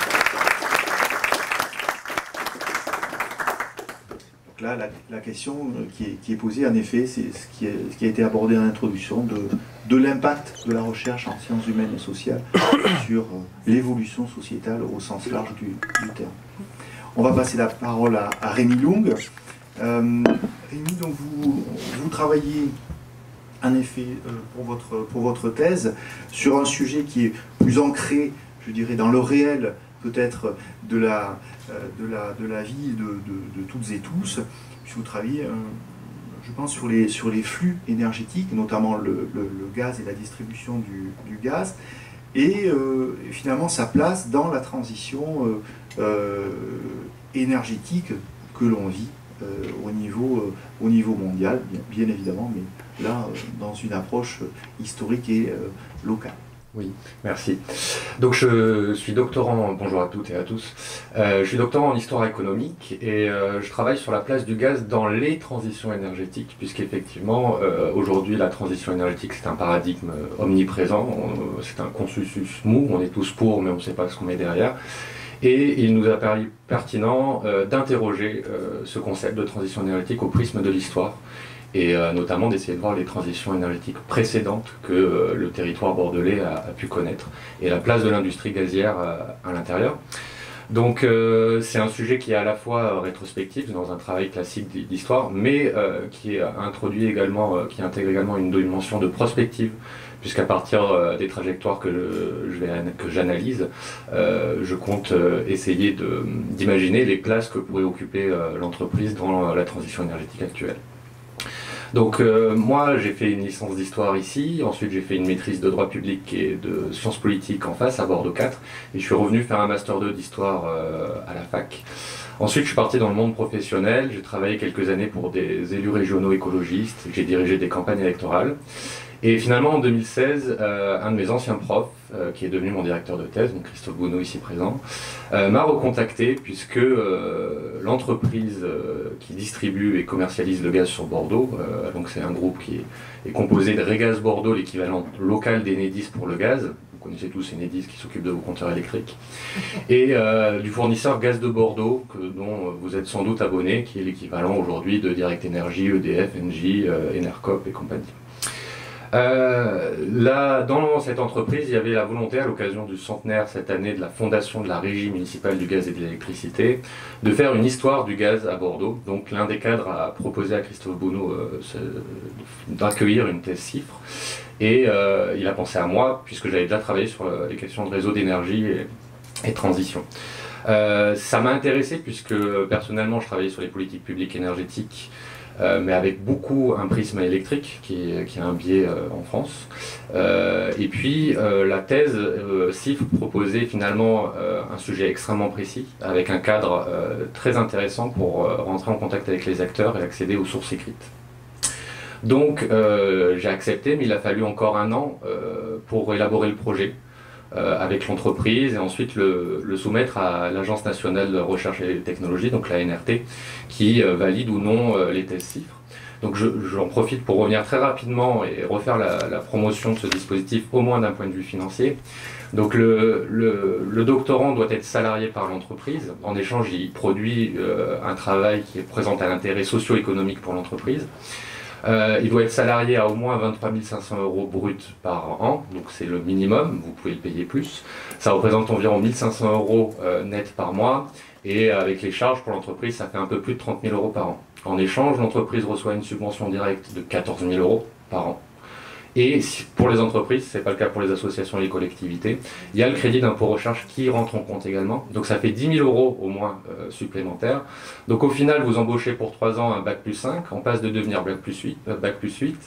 A: Donc là, la question qui est posée, en effet, c'est ce qui a été abordé en introduction de l'impact de la recherche en sciences humaines et sociales sur l'évolution sociétale au sens large du terme. On va passer la parole à Rémi Lung. Rémi, donc vous travaillez en effet pour votre thèse sur un sujet qui est plus ancré, je dirais, dans le réel peut-être de la vie de toutes et tous, puisque vous travaillez, je pense, sur les flux énergétiques, notamment le gaz et la distribution du gaz, et finalement sa place dans la transition énergétique que l'on vit au niveau mondial, bien évidemment, mais là, dans une approche historique et locale.
H: Oui, merci. Donc je suis doctorant, bonjour à toutes et à tous, je suis doctorant en histoire économique et je travaille sur la place du gaz dans les transitions énergétiques, puisqu'effectivement aujourd'hui la transition énergétique c'est un paradigme omniprésent, c'est un consensus mou, on est tous pour mais on ne sait pas ce qu'on met derrière. Et il nous a paru pertinent d'interroger ce concept de transition énergétique au prisme de l'histoire et notamment d'essayer de voir les transitions énergétiques précédentes que le territoire bordelais a pu connaître, et la place de l'industrie gazière à l'intérieur. Donc c'est un sujet qui est à la fois rétrospectif dans un travail classique d'histoire, mais qui introduit également, qui intègre également une dimension de prospective, puisqu'à partir des trajectoires que j'analyse, je compte essayer d'imaginer les places que pourrait occuper l'entreprise dans la transition énergétique actuelle. Donc moi j'ai fait une licence d'histoire ici, ensuite j'ai fait une maîtrise de droit public et de sciences politiques en face à Bordeaux 4, et je suis revenu faire un master 2 d'histoire à la fac. Ensuite je suis parti dans le monde professionnel, j'ai travaillé quelques années pour des élus régionaux écologistes, j'ai dirigé des campagnes électorales. Et finalement, en 2016, un de mes anciens profs, qui est devenu mon directeur de thèse, donc Christophe Bonneau ici présent, m'a recontacté puisque l'entreprise qui distribue et commercialise le gaz sur Bordeaux, donc c'est un groupe qui est composé de Régaz Bordeaux, l'équivalent local d'Enedis pour le gaz. Vous connaissez tous Enedis qui s'occupe de vos compteurs électriques, et du fournisseur Gaz de Bordeaux, dont vous êtes sans doute abonné, qui est l'équivalent aujourd'hui de Direct Énergie, EDF, Engie, Enercop et compagnie. Là, dans cette entreprise, il y avait la volonté, à l'occasion du centenaire cette année de la fondation de la Régie municipale du gaz et de l'électricité, de faire une histoire du gaz à Bordeaux. Donc l'un des cadres a proposé à Christophe Bonneau d'accueillir une thèse CIFRE, et il a pensé à moi, puisque j'avais déjà travaillé sur les questions de réseau d'énergie et transition. Ça m'a intéressé puisque personnellement je travaillais sur les politiques publiques énergétiques, mais avec beaucoup un prisme électrique qui a un biais en France. Et puis la thèse CIFRE proposait finalement un sujet extrêmement précis, avec un cadre très intéressant pour rentrer en contact avec les acteurs et accéder aux sources écrites. Donc j'ai accepté, mais il a fallu encore un an pour élaborer le projet avec l'entreprise, et ensuite le soumettre à l'Agence nationale de recherche et technologie, donc la NRT, qui valide ou non les thèses CIFRE. Donc j'en profite pour revenir très rapidement et refaire la promotion de ce dispositif, au moins d'un point de vue financier. Donc le doctorant doit être salarié par l'entreprise. En échange, il produit un travail qui présente un intérêt socio-économique pour l'entreprise. Il doit être salarié à au moins 23 500 € bruts par an, donc c'est le minimum, vous pouvez le payer plus. Ça représente environ 1 500 € net par mois, et avec les charges pour l'entreprise, ça fait un peu plus de 30 000 € par an. En échange, l'entreprise reçoit une subvention directe de 14 000 € par an. Et pour les entreprises, ce n'est pas le cas pour les associations et les collectivités, il y a le crédit d'impôt recherche qui rentre en compte également. Donc ça fait 10 000 € au moins supplémentaires. Donc au final, vous embauchez pour 3 ans un Bac+5, en passe de devenir Bac+8,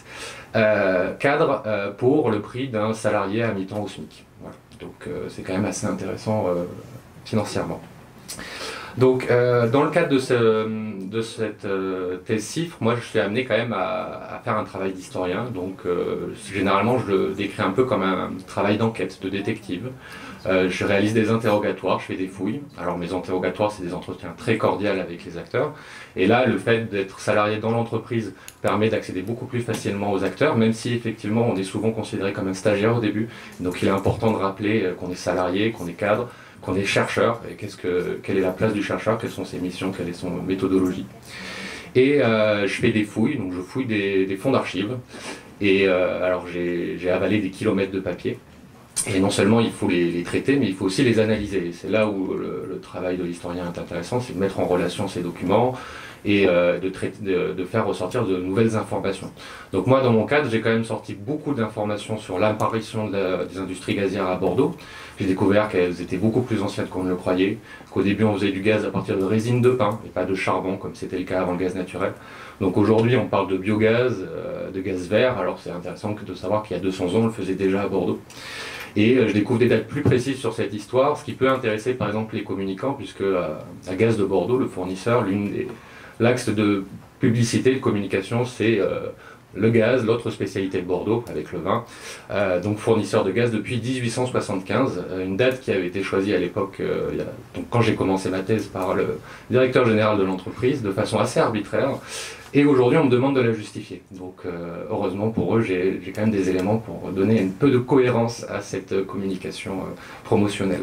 H: cadre pour le prix d'un salarié à mi-temps au SMIC. Voilà. Donc c'est quand même assez intéressant financièrement. Donc, dans le cadre de cette thèse CIFRE, moi je suis amené quand même à faire un travail d'historien. Donc, généralement, je le décris un peu comme un travail d'enquête, de détective. Je réalise des interrogatoires, je fais des fouilles. Alors, mes interrogatoires, c'est des entretiens très cordiaux avec les acteurs. Et là, le fait d'être salarié dans l'entreprise permet d'accéder beaucoup plus facilement aux acteurs, même si effectivement, on est souvent considéré comme un stagiaire au début. Donc, il est important de rappeler qu'on est salarié, qu'on est cadre, qu'on est chercheur, et quelle est la place du chercheur, quelles sont ses missions, quelle est son méthodologie. Et je fais des fouilles, donc je fouille des fonds d'archives, et alors j'ai avalé des kilomètres de papier, et non seulement il faut les traiter, mais il faut aussi les analyser. C'est là où le travail de l'historien est intéressant, c'est de mettre en relation ces documents, et de faire ressortir de nouvelles informations. Donc moi, dans mon cadre, j'ai quand même sorti beaucoup d'informations sur l'apparition des industries gazières à Bordeaux. J'ai découvert qu'elles étaient beaucoup plus anciennes qu'on ne le croyait, qu'au début on faisait du gaz à partir de résine de pin et pas de charbon comme c'était le cas avant le gaz naturel. Donc aujourd'hui on parle de biogaz, de gaz vert, alors c'est intéressant de savoir qu'il y a 200 ans on le faisait déjà à Bordeaux. Et je découvre des dates plus précises sur cette histoire, ce qui peut intéresser par exemple les communicants, puisque à Gaz de Bordeaux, le fournisseur, l'axe de publicité, de communication, c'est le gaz, l'autre spécialité de Bordeaux avec le vin, donc fournisseur de gaz depuis 1875, une date qui avait été choisie à l'époque, donc quand j'ai commencé ma thèse, par le directeur général de l'entreprise, de façon assez arbitraire, Et aujourd'hui, on me demande de la justifier. Donc, heureusement pour eux, j'ai quand même des éléments pour donner un peu de cohérence à cette communication promotionnelle.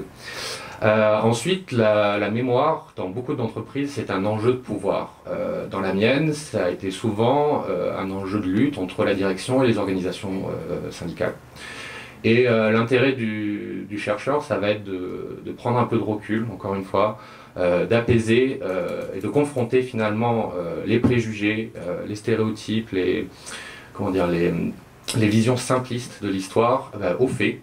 H: Ensuite, la mémoire, dans beaucoup d'entreprises, c'est un enjeu de pouvoir. Dans la mienne, ça a été souvent un enjeu de lutte entre la direction et les organisations syndicales. Et l'intérêt du chercheur, ça va être de prendre un peu de recul, encore une fois, d'apaiser et de confronter finalement les préjugés, les stéréotypes, comment dire, les visions simplistes de l'histoire aux faits.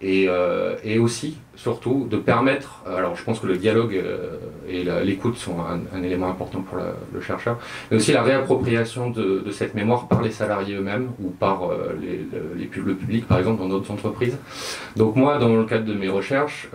H: Et aussi, surtout, de permettre, alors je pense que le dialogue et l'écoute sont un élément important pour le chercheur, mais aussi la réappropriation de cette mémoire par les salariés eux-mêmes ou par le public, par exemple, dans d'autres entreprises. Donc moi, dans le cadre de mes recherches,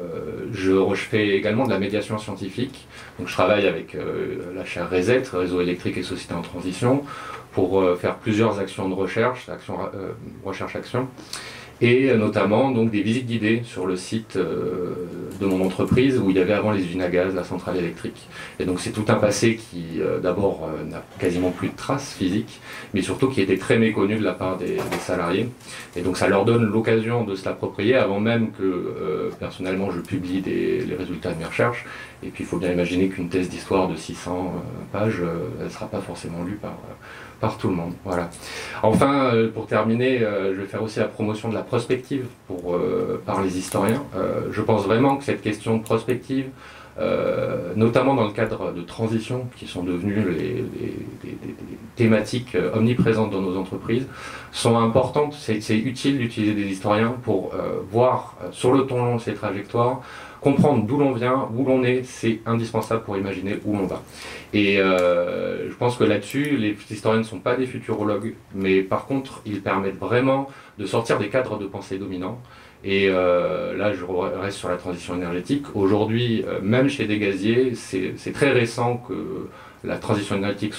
H: je fais également de la médiation scientifique. Donc je travaille avec la chaire RESET, Réseau électrique et société en transition, pour faire plusieurs actions de recherche, recherche-action. Et notamment donc des visites guidées sur le site de mon entreprise où il y avait avant les usines à gaz, la centrale électrique. Et donc c'est tout un passé qui d'abord n'a quasiment plus de traces physiques, mais surtout qui était très méconnu de la part des salariés. Et donc ça leur donne l'occasion de se l'approprier avant même que personnellement je publie les résultats de mes recherches. Et puis il faut bien imaginer qu'une thèse d'histoire de 600 pages, elle ne sera pas forcément lue par tout le monde. Voilà. Enfin, pour terminer, je vais faire aussi la promotion de la prospective par les historiens. Je pense vraiment que cette question de prospective, notamment dans le cadre de transition, qui sont devenues des thématiques omniprésentes dans nos entreprises, sont importantes. C'est utile d'utiliser des historiens pour voir sur le temps long ces trajectoires, comprendre d'où l'on vient, où l'on est, c'est indispensable pour imaginer où l'on va. Et je pense que là-dessus, les historiens ne sont pas des futurologues, mais par contre, ils permettent vraiment de sortir des cadres de pensée dominants. Et là, je reste sur la transition énergétique. Aujourd'hui, même chez des gaziers, c'est très récent que la transition énergétique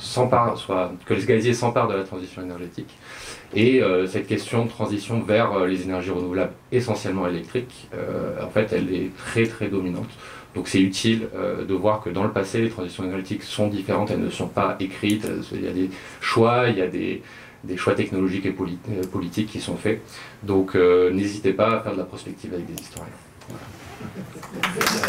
H: que les gaziers s'emparent de la transition énergétique. Et cette question de transition vers les énergies renouvelables, essentiellement électriques, en fait, elle est très très dominante. Donc c'est utile de voir que dans le passé, les transitions énergétiques sont différentes, elles ne sont pas écrites, il y a des choix, il y a des choix technologiques et politiques qui sont faits. Donc n'hésitez pas à faire de la prospective avec des historiens. Voilà.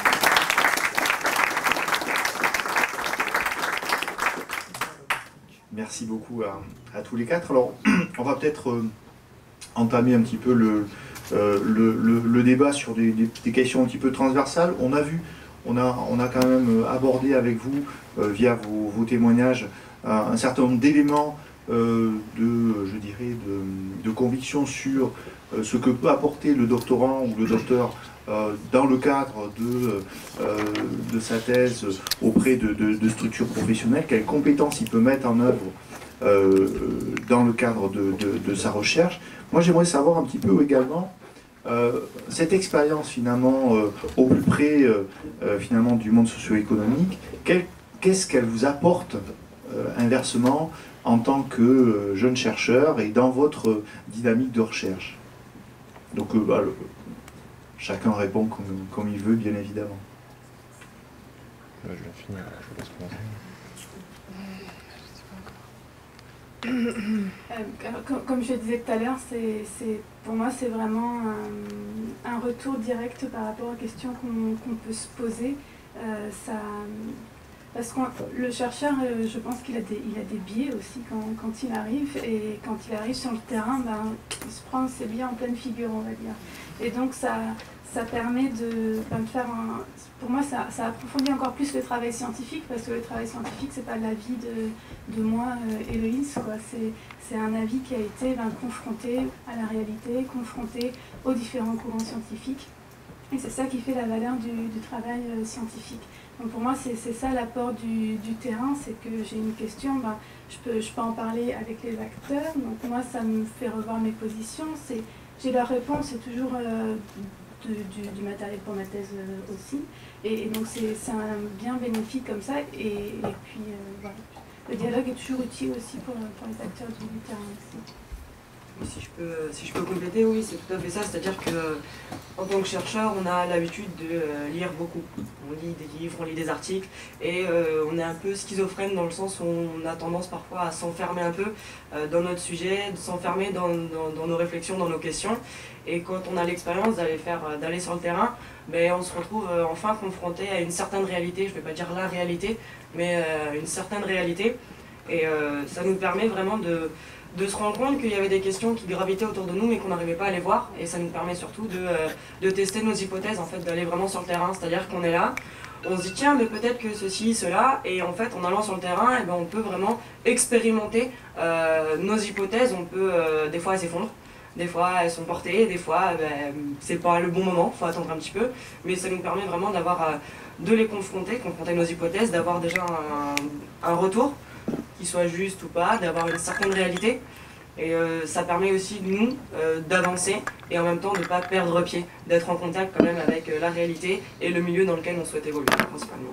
A: Merci beaucoup à tous les quatre. Alors, on va peut-être entamer un petit peu le débat sur des questions un petit peu transversales. On a vu, on a quand même abordé avec vous, via vos témoignages, un certain nombre d'éléments je dirais, de conviction sur ce que peut apporter le doctorant ou le docteur dans le cadre de sa thèse auprès de structures professionnelles, quelles compétences il peut mettre en œuvre dans le cadre de sa recherche. Moi, j'aimerais savoir un petit peu également cette expérience finalement au plus près finalement du monde socio-économique, qu'est-ce qu'elle vous apporte inversement en tant que jeune chercheur et dans votre dynamique de recherche. Donc chacun répond comme il veut, bien évidemment.
H: Je vais finir, je laisse commencer.
E: Comme je disais tout à l'heure, pour moi c'est vraiment un retour direct par rapport aux questions qu'on peut se poser. Parce que le chercheur, je pense qu'il a des biais aussi quand il arrive, et quand il arrive sur le terrain, il se prend ses biais en pleine figure, on va dire. Et donc ça permet de faire pour moi, ça approfondit encore plus le travail scientifique, parce que le travail scientifique, c'est pas l'avis de moi, Héloïse, quoi. C'est un avis qui a été confronté à la réalité, confronté aux différents courants scientifiques. Et c'est ça qui fait la valeur du travail scientifique. Donc pour moi, c'est ça l'apport du terrain, c'est que j'ai une question, je peux en parler avec les acteurs. Donc moi, ça me fait revoir mes positions. J'ai leur réponse, c'est toujours du matériel pour ma thèse aussi. Et donc c'est un bien bénéfique comme ça. Et puis voilà. Le dialogue est toujours utile aussi pour les acteurs du terrain aussi.
D: Si je peux compléter, oui, c'est tout à fait ça. C'est-à-dire que en tant que chercheur, on a l'habitude de lire beaucoup. On lit des livres, on lit des articles, et on est un peu schizophrène dans le sens où on a tendance parfois à s'enfermer un peu dans notre sujet, de s'enfermer dans nos réflexions, dans nos questions. Et quand on a l'expérience d'aller sur le terrain, ben, on se retrouve enfin confronté à une certaine réalité. Je ne vais pas dire la réalité, mais une certaine réalité. Et ça nous permet vraiment de se rendre compte qu'il y avait des questions qui gravitaient autour de nous mais qu'on n'arrivait pas à les voir, et ça nous permet surtout de tester nos hypothèses, en fait, d'aller vraiment sur le terrain, c'est-à-dire qu'on est là, on se dit tiens mais peut-être que ceci, cela, et en fait en allant sur le terrain, eh ben, on peut vraiment expérimenter nos hypothèses. On peut, des fois elles s'effondrent, des fois elles sont portées, des fois ben, c'est pas le bon moment, il faut attendre un petit peu, mais ça nous permet vraiment de les confronter nos hypothèses, d'avoir déjà un retour qui soit juste ou pas, d'avoir une certaine réalité. Et ça permet aussi, nous, d'avancer et en même temps de ne pas perdre pied, d'être en contact quand même avec la réalité et le milieu dans lequel on souhaite évoluer, principalement.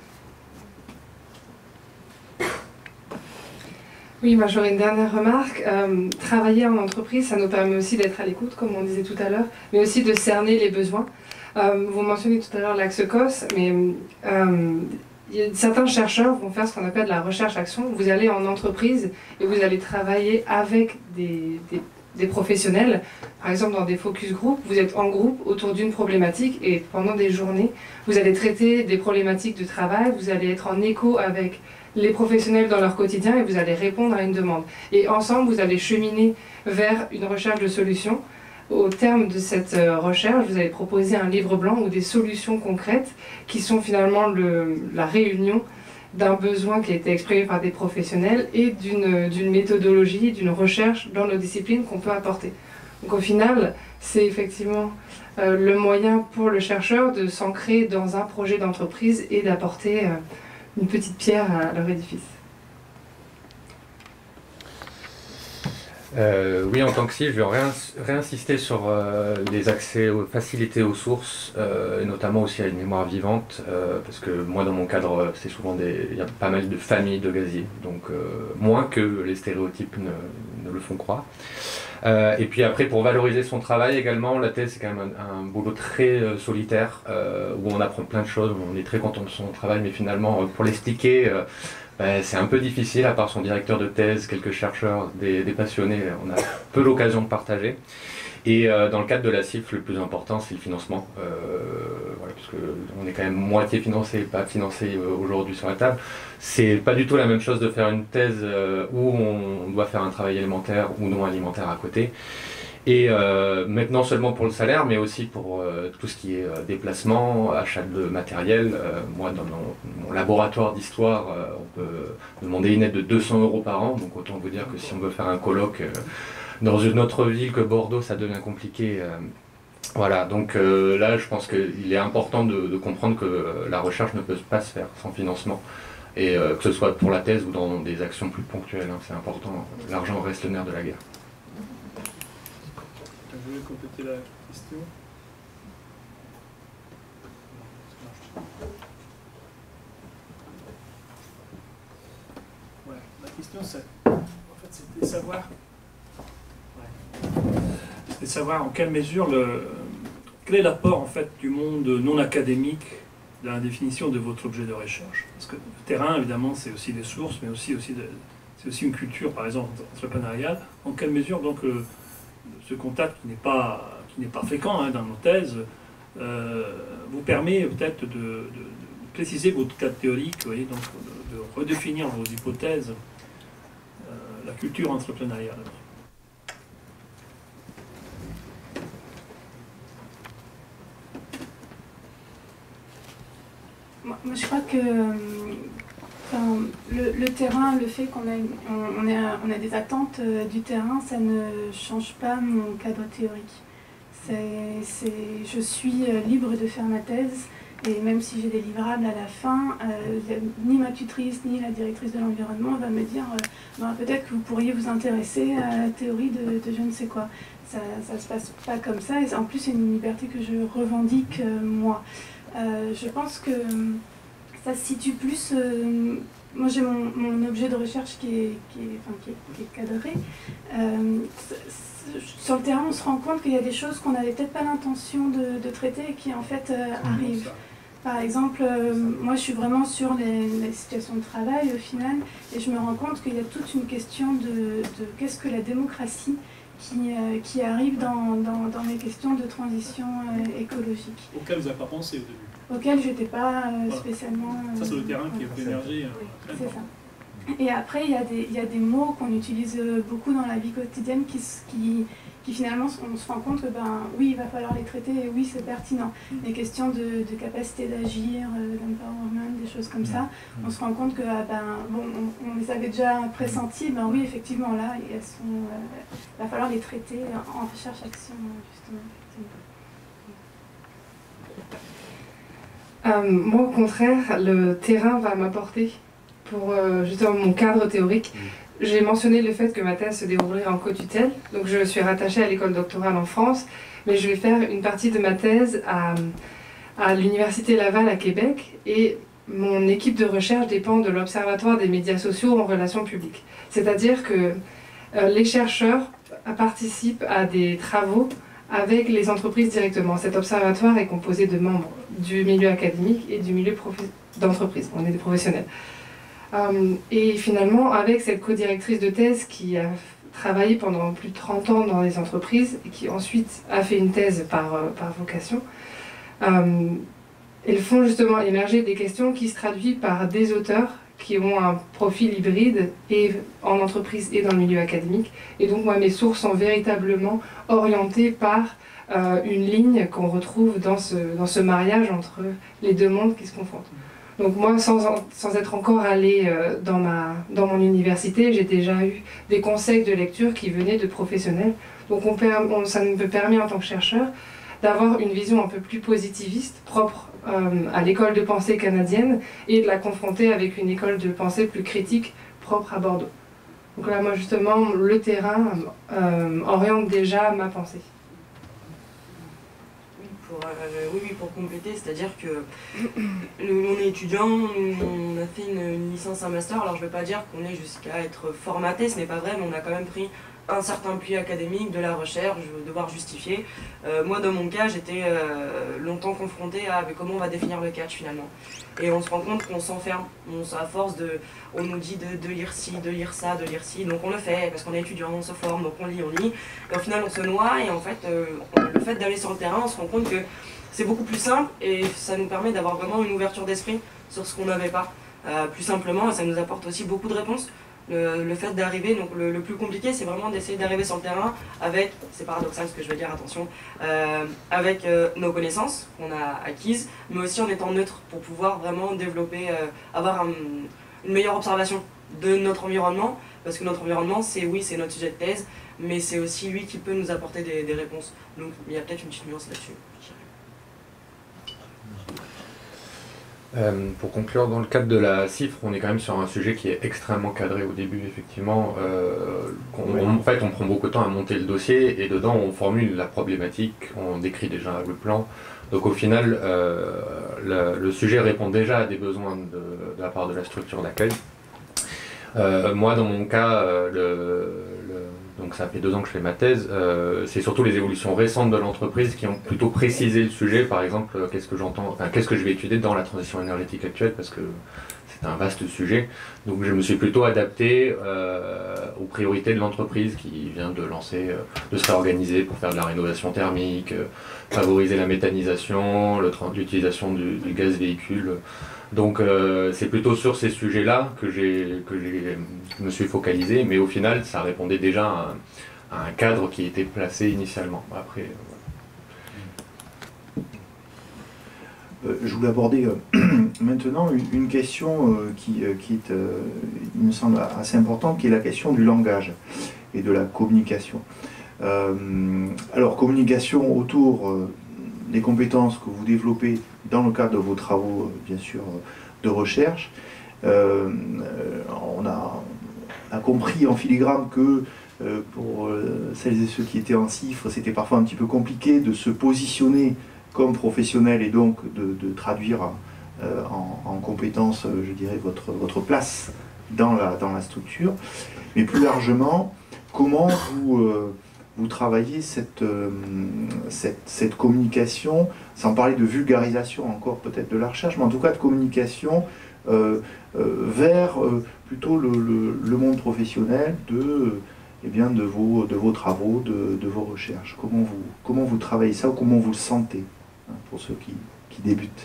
G: Oui, moi j'aurais une dernière remarque. Travailler en entreprise, ça nous permet aussi d'être à l'écoute, comme on disait tout à l'heure, mais aussi de cerner les besoins. Vous mentionnez tout à l'heure l'axe COS, mais certains chercheurs vont faire ce qu'on appelle de la recherche-action. Vous allez en entreprise et vous allez travailler avec des professionnels. Par exemple, dans des focus group, vous êtes en groupe autour d'une problématique et pendant des journées, vous allez traiter des problématiques de travail, vous allez être en écho avec les professionnels dans leur quotidien et vous allez répondre à une demande. Et ensemble, vous allez cheminer vers une recherche de solutions. Au terme de cette recherche, vous allez proposer un livre blanc ou des solutions concrètes qui sont finalement la réunion d'un besoin qui a été exprimé par des professionnels et d'une méthodologie, d'une recherche dans nos disciplines qu'on peut apporter. Donc au final, c'est effectivement le moyen pour le chercheur de s'ancrer dans un projet d'entreprise et d'apporter une petite pierre à leur édifice.
H: Oui, en tant que si, je vais réinsister sur les accès facilités aux sources, et notamment aussi à une mémoire vivante, parce que moi, dans mon cadre, c'est souvent il y a pas mal de familles de gaziers, donc moins que les stéréotypes ne le font croire. Et puis après, pour valoriser son travail également, la thèse, c'est quand même un boulot très solitaire, où on apprend plein de choses, on est très content de son travail, mais finalement, pour l'expliquer, c'est un peu difficile, à part son directeur de thèse, quelques chercheurs, des passionnés, on a peu l'occasion de partager. Et dans le cadre de la CIF, le plus important, c'est le financement, voilà, parce qu'on est quand même moitié financé, pas financé aujourd'hui sur la table. C'est pas du tout la même chose de faire une thèse où on doit faire un travail élémentaire ou non alimentaire à côté. Et maintenant seulement pour le salaire, mais aussi pour tout ce qui est déplacement, achat de matériel. Moi, dans mon laboratoire d'histoire, on peut demander une aide de 200 € par an. Donc autant vous dire que si on veut faire un colloque dans une autre ville que Bordeaux, ça devient compliqué. Voilà, donc là, je pense qu'il est important de comprendre que la recherche ne peut pas se faire sans financement. Et que ce soit pour la thèse ou dans des actions plus ponctuelles, hein, c'est important. L'argent reste le nerf de la guerre.
B: Vous voulez compléter la question? Ouais, la question, c'était savoir. C'était savoir en quelle mesure quel est l'apport en fait du monde non académique dans la définition de votre objet de recherche. Parce que le terrain, évidemment, c'est aussi des sources, mais c'est aussi une culture, par exemple, entrepreneuriale. En quelle mesure donc ce contact qui n'est pas fréquent hein, dans nos thèses vous permet peut-être de préciser votre cadre théorique, vous voyez, donc de redéfinir vos hypothèses, la culture entrepreneuriale.
E: Moi, je crois que le terrain, le fait qu'on a des attentes du terrain, ça ne change pas mon cadre théorique. Je suis libre de faire ma thèse, et même si j'ai des livrables à la fin, ni ma tutrice ni la directrice de l'environnement va me dire peut-être que vous pourriez vous intéresser à la théorie de je ne sais quoi. Ça ne se passe pas comme ça, et en plus c'est une liberté que je revendique moi. Je pense que ça se situe plus moi j'ai mon objet de recherche qui est cadré. Sur le terrain, on se rend compte qu'il y a des choses qu'on n'avait peut-être pas l'intention de traiter et qui en fait arrivent. Par exemple, moi je suis vraiment sur les situations de travail au final, et je me rends compte qu'il y a toute une question de qu'est-ce que la démocratie qui arrive dans mes questions de transition écologique.
B: Auquel vous n'avez pas pensé au début.
E: Auquel je n'étais pas spécialement...
B: ça c'est le terrain qui est émergé.
E: C'est ça. Et après, il y a des mots qu'on utilise beaucoup dans la vie quotidienne qui finalement, on se rend compte que oui, il va falloir les traiter et oui, c'est pertinent. Les questions de capacité d'agir, d'empowerment, des choses comme ça, on se rend compte que on les avait déjà pressenties, oui, effectivement, là, elles sont, il va falloir les traiter en recherche-action, justement.
G: Moi, au contraire, le terrain va m'apporter pour justement mon cadre théorique. J'ai mentionné le fait que ma thèse se déroulerait en co-tutelle, donc je suis rattachée à l'école doctorale en France, mais je vais faire une partie de ma thèse à l'Université Laval à Québec, et mon équipe de recherche dépend de l'Observatoire des médias sociaux en relations publiques. C'est-à-dire que les chercheurs participent à des travaux avec les entreprises directement. Cet observatoire est composé de membres du milieu académique et du milieu d'entreprise. On est des professionnels. Et finalement, avec cette co-directrice de thèse qui a travaillé pendant plus de 30 ans dans les entreprises et qui ensuite a fait une thèse par vocation, elles font justement émerger des questions qui se traduisent par des auteurs qui ont un profil hybride et en entreprise et dans le milieu académique. Et donc moi, mes sources sont véritablement orientées par une ligne qu'on retrouve dans ce mariage entre les deux mondes qui se confrontent. Donc moi, sans être encore allée dans mon université, j'ai déjà eu des conseils de lecture qui venaient de professionnels. Donc ça nous permet en tant que chercheur d'avoir une vision un peu plus positiviste, propre à l'école de pensée canadienne, et de la confronter avec une école de pensée plus critique, propre à Bordeaux. Donc là, moi justement, le terrain oriente déjà ma pensée.
D: Oui, pour compléter, c'est-à-dire que on est étudiant, on a fait une licence, un master, alors je ne veux pas dire qu'on est jusqu'à être formaté, ce n'est pas vrai, mais on a quand même pris un certain puits académique, de la recherche, je vais devoir justifier. Moi, dans mon cas, j'étais longtemps confrontée à comment on va définir le catch finalement. Et on se rend compte qu'on s'enferme, à force on nous dit de lire ci, de lire ça, de lire ci, donc on le fait parce qu'on est étudiant, on se forme, donc on lit, et au final on se noie, et en fait, le fait d'aller sur le terrain, on se rend compte que c'est beaucoup plus simple, et ça nous permet d'avoir vraiment une ouverture d'esprit sur ce qu'on n'avait pas. Plus simplement, et ça nous apporte aussi beaucoup de réponses. Le fait d'arriver, donc le plus compliqué, c'est vraiment d'essayer d'arriver sur le terrain avec, c'est paradoxal ce que je veux dire, attention, avec nos connaissances qu'on a acquises, mais aussi en étant neutre pour pouvoir vraiment développer, avoir une meilleure observation de notre environnement, parce que notre environnement, c'est notre sujet de thèse, mais c'est aussi lui qui peut nous apporter des réponses. Donc il y a peut-être une petite nuance là-dessus.
H: Pour conclure, dans le cadre de la CIFRE, on est quand même sur un sujet qui est extrêmement cadré au début, effectivement. En fait, on prend beaucoup de temps à monter le dossier, et dedans, on formule la problématique, on décrit déjà le plan. Donc au final, le sujet répond déjà à des besoins de la part de la structure d'accueil. Moi, dans mon cas, donc ça fait 2 ans que je fais ma thèse, c'est surtout les évolutions récentes de l'entreprise qui ont plutôt précisé le sujet. Par exemple, qu'est-ce que je vais étudier dans la transition énergétique actuelle, parce que c'est un vaste sujet. Donc je me suis plutôt adapté aux priorités de l'entreprise qui vient de se réorganiser pour faire de la rénovation thermique, favoriser la méthanisation, l'utilisation du gaz véhicule. Donc c'est plutôt sur ces sujets-là que je me suis focalisé, mais au final ça répondait déjà à un cadre qui était placé initialement. Après,
A: je voulais aborder maintenant une question qui est, il me semble, assez importante, qui est la question du langage et de la communication. Alors, communication autour des compétences que vous développez dans le cadre de vos travaux, bien sûr, de recherche. On a compris en filigrane que pour celles et ceux qui étaient en CIFRE, c'était parfois un petit peu compliqué de se positionner comme professionnel et donc de traduire en compétence, je dirais, votre place dans la structure, mais plus largement, comment vous travaillez cette communication, sans parler de vulgarisation encore peut-être de la recherche, mais en tout cas de communication vers plutôt le monde professionnel de vos travaux, de vos recherches. Comment vous travaillez ça ou comment vous le sentez, hein, pour ceux qui débutent?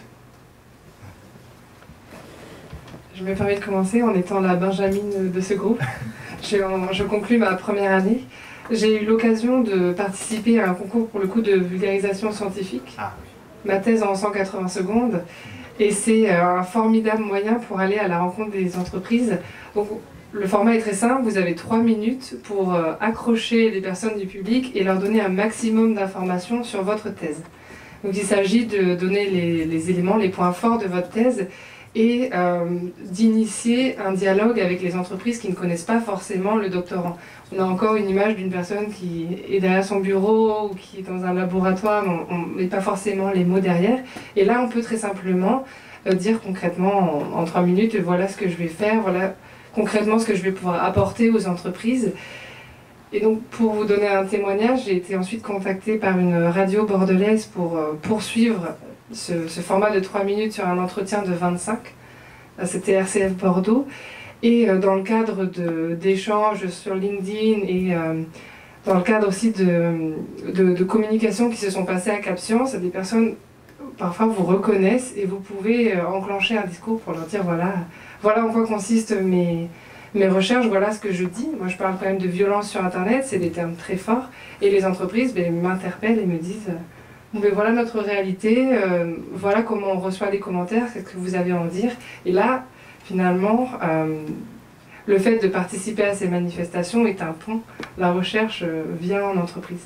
G: Je me permets de commencer en étant la Benjamine de ce groupe. Je conclus ma première année. J'ai eu l'occasion de participer à un concours pour le coup de vulgarisation scientifique. Ma thèse en 180 secondes. Et c'est un formidable moyen pour aller à la rencontre des entreprises. Donc, le format est très simple. Vous avez 3 minutes pour accrocher les personnes du public et leur donner un maximum d'informations sur votre thèse. Donc, il s'agit de donner les éléments, les points forts de votre thèse et d'initier un dialogue avec les entreprises qui ne connaissent pas forcément le doctorant. On a encore une image d'une personne qui est derrière son bureau ou qui est dans un laboratoire, on ne met pas forcément les mots derrière. Et là, on peut très simplement dire concrètement en 3 minutes, voilà ce que je vais faire, voilà concrètement ce que je vais pouvoir apporter aux entreprises. Et donc, pour vous donner un témoignage, j'ai été ensuite contactée par une radio bordelaise pour poursuivre ce format de 3 minutes sur un entretien de 25. C'était RCF Bordeaux. Et dans le cadre d'échanges sur LinkedIn et dans le cadre aussi de communications qui se sont passées à Cap Science, des personnes parfois vous reconnaissent et vous pouvez enclencher un discours pour leur dire voilà en quoi consistent mes recherches, voilà ce que je dis. Moi je parle quand même de violence sur Internet, c'est des termes très forts. Et les entreprises m'interpellent et me disent voilà notre réalité, voilà comment on reçoit les commentaires, qu'est-ce que vous avez à en dire. Et là, finalement, le fait de participer à ces manifestations est un pont. La recherche vient en entreprise.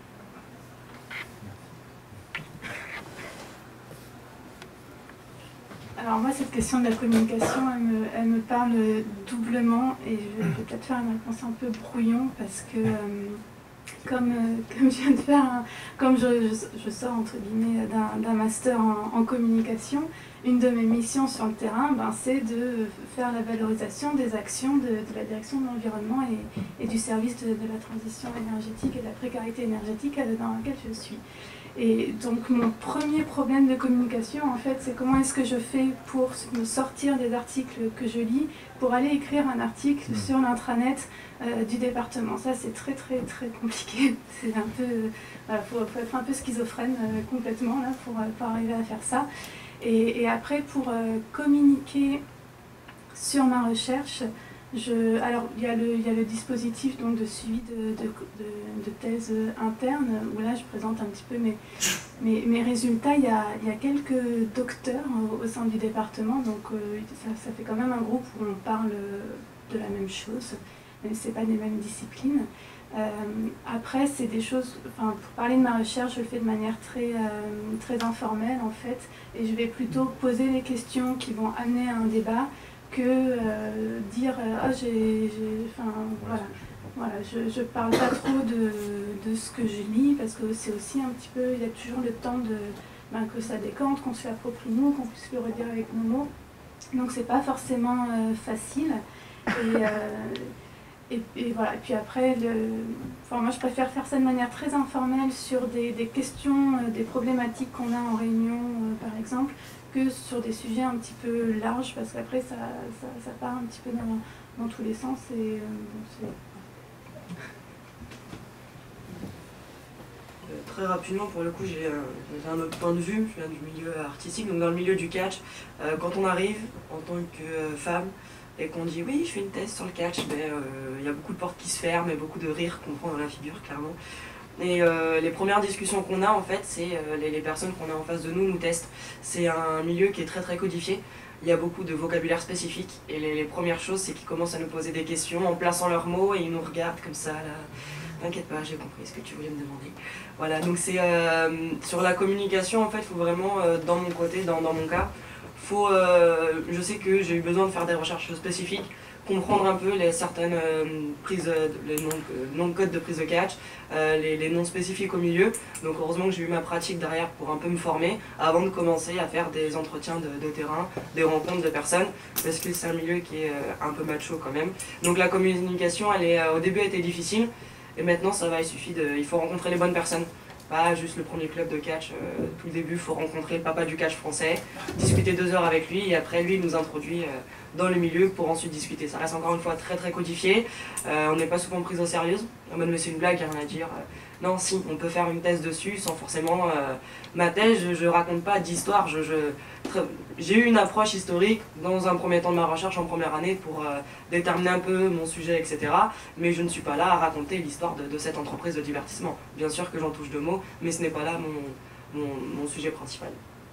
E: Alors moi, cette question de la communication, elle me parle doublement et je vais peut-être faire une réponse un peu brouillon parce que comme je viens de faire, comme je sors entre guillemets d'un master en communication, une de mes missions sur le terrain, c'est de faire la valorisation des actions de la direction de l'environnement et du service de la transition énergétique et de la précarité énergétique dans laquelle je suis. Et donc mon premier problème de communication, en fait, c'est comment est-ce que je fais pour me sortir des articles que je lis, pour aller écrire un article sur l'intranet du département. Ça, c'est très très très compliqué. C'est un peu, faut être un peu schizophrène complètement là pour arriver à faire ça. Et après, pour communiquer sur ma recherche, alors il y a le dispositif donc, de suivi de thèse interne, où là je présente un petit peu mes résultats. Il y a quelques docteurs au sein du département, donc ça fait quand même un groupe où on parle de la même chose, même si ce n'est pas des mêmes disciplines. Après, c'est des choses, pour parler de ma recherche, je le fais de manière très informelle en fait, et je vais plutôt poser les questions qui vont amener à un débat que dire je parle pas trop de ce que je lis parce que c'est aussi un petit peu, il y a toujours le temps que ça décante, qu'on se l'approprie nous, qu'on puisse le redire avec nos mots, donc c'est pas forcément facile. Et voilà, et puis après, moi je préfère faire ça de manière très informelle sur des questions, des problématiques qu'on a en réunion par exemple, que sur des sujets un petit peu larges, parce qu'après ça part un petit peu dans tous les sens. Et,
D: très rapidement, pour le coup, j'ai un autre point de vue. Je viens du milieu artistique, donc dans le milieu du catch. Quand on arrive en tant que femme, et qu'on dit oui, je fais une thèse sur le catch, y a beaucoup de portes qui se ferment et beaucoup de rires qu'on prend dans la figure, clairement. Et les premières discussions qu'on a, en fait, c'est les personnes qu'on a en face de nous testent. C'est un milieu qui est très très codifié. Il y a beaucoup de vocabulaire spécifique. Et les premières choses, c'est qu'ils commencent à nous poser des questions en plaçant leurs mots et ils nous regardent comme ça, là. T'inquiète pas, j'ai compris ce que tu voulais me demander. Voilà, donc c'est sur la communication, en fait, il faut vraiment, dans mon côté, dans mon cas, Je sais que j'ai eu besoin de faire des recherches spécifiques, comprendre un peu certaines prises, les noms de code de prise de catch, les noms spécifiques au milieu. Donc heureusement que j'ai eu ma pratique derrière pour un peu me former avant de commencer à faire des entretiens de terrain, des rencontres de personnes, parce que c'est un milieu qui est un peu macho quand même. Donc la communication, au début, a été difficile, et maintenant ça va, il faut rencontrer les bonnes personnes. Pas juste le premier club de catch, tout le début, il faut rencontrer le papa du catch français, discuter 2 heures avec lui, et après lui il nous introduit dans le milieu pour ensuite discuter. Ça reste encore une fois très codifié, on n'est pas souvent pris au sérieux, en mode mais c'est une blague, rien à dire. Non, si, on peut faire une thèse dessus sans forcément... ma thèse, je raconte pas d'histoire, j'ai eu une approche historique dans un premier temps de ma recherche en première année pour déterminer un peu mon sujet, etc. Mais je ne suis pas là à raconter l'histoire de cette entreprise de divertissement. Bien sûr que j'en touche 2 mots, mais ce n'est pas là mon sujet principal.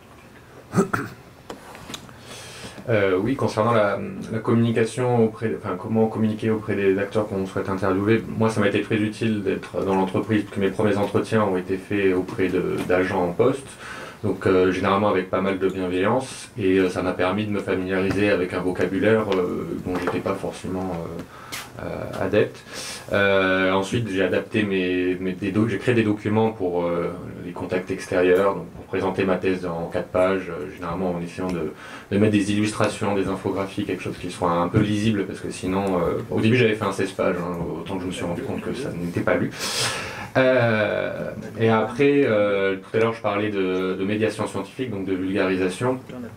H: Oui, concernant la communication comment communiquer auprès des acteurs qu'on souhaite interviewer, moi ça m'a été très utile d'être dans l'entreprise, parce que mes premiers entretiens ont été faits auprès d'agents en poste, donc généralement avec pas mal de bienveillance, et ça m'a permis de me familiariser avec un vocabulaire dont j'étais pas forcément adepte. Ensuite j'ai adapté j'ai créé des documents pour les contacts extérieurs, donc pour présenter ma thèse en 4 pages, généralement en essayant de mettre des illustrations, des infographies, quelque chose qui soit un peu lisible, parce que sinon, au début j'avais fait un 16 pages, hein, autant que je me suis rendu compte que ça n'était pas lu. Et après, tout à l'heure je parlais de médiation scientifique, donc de vulgarisation.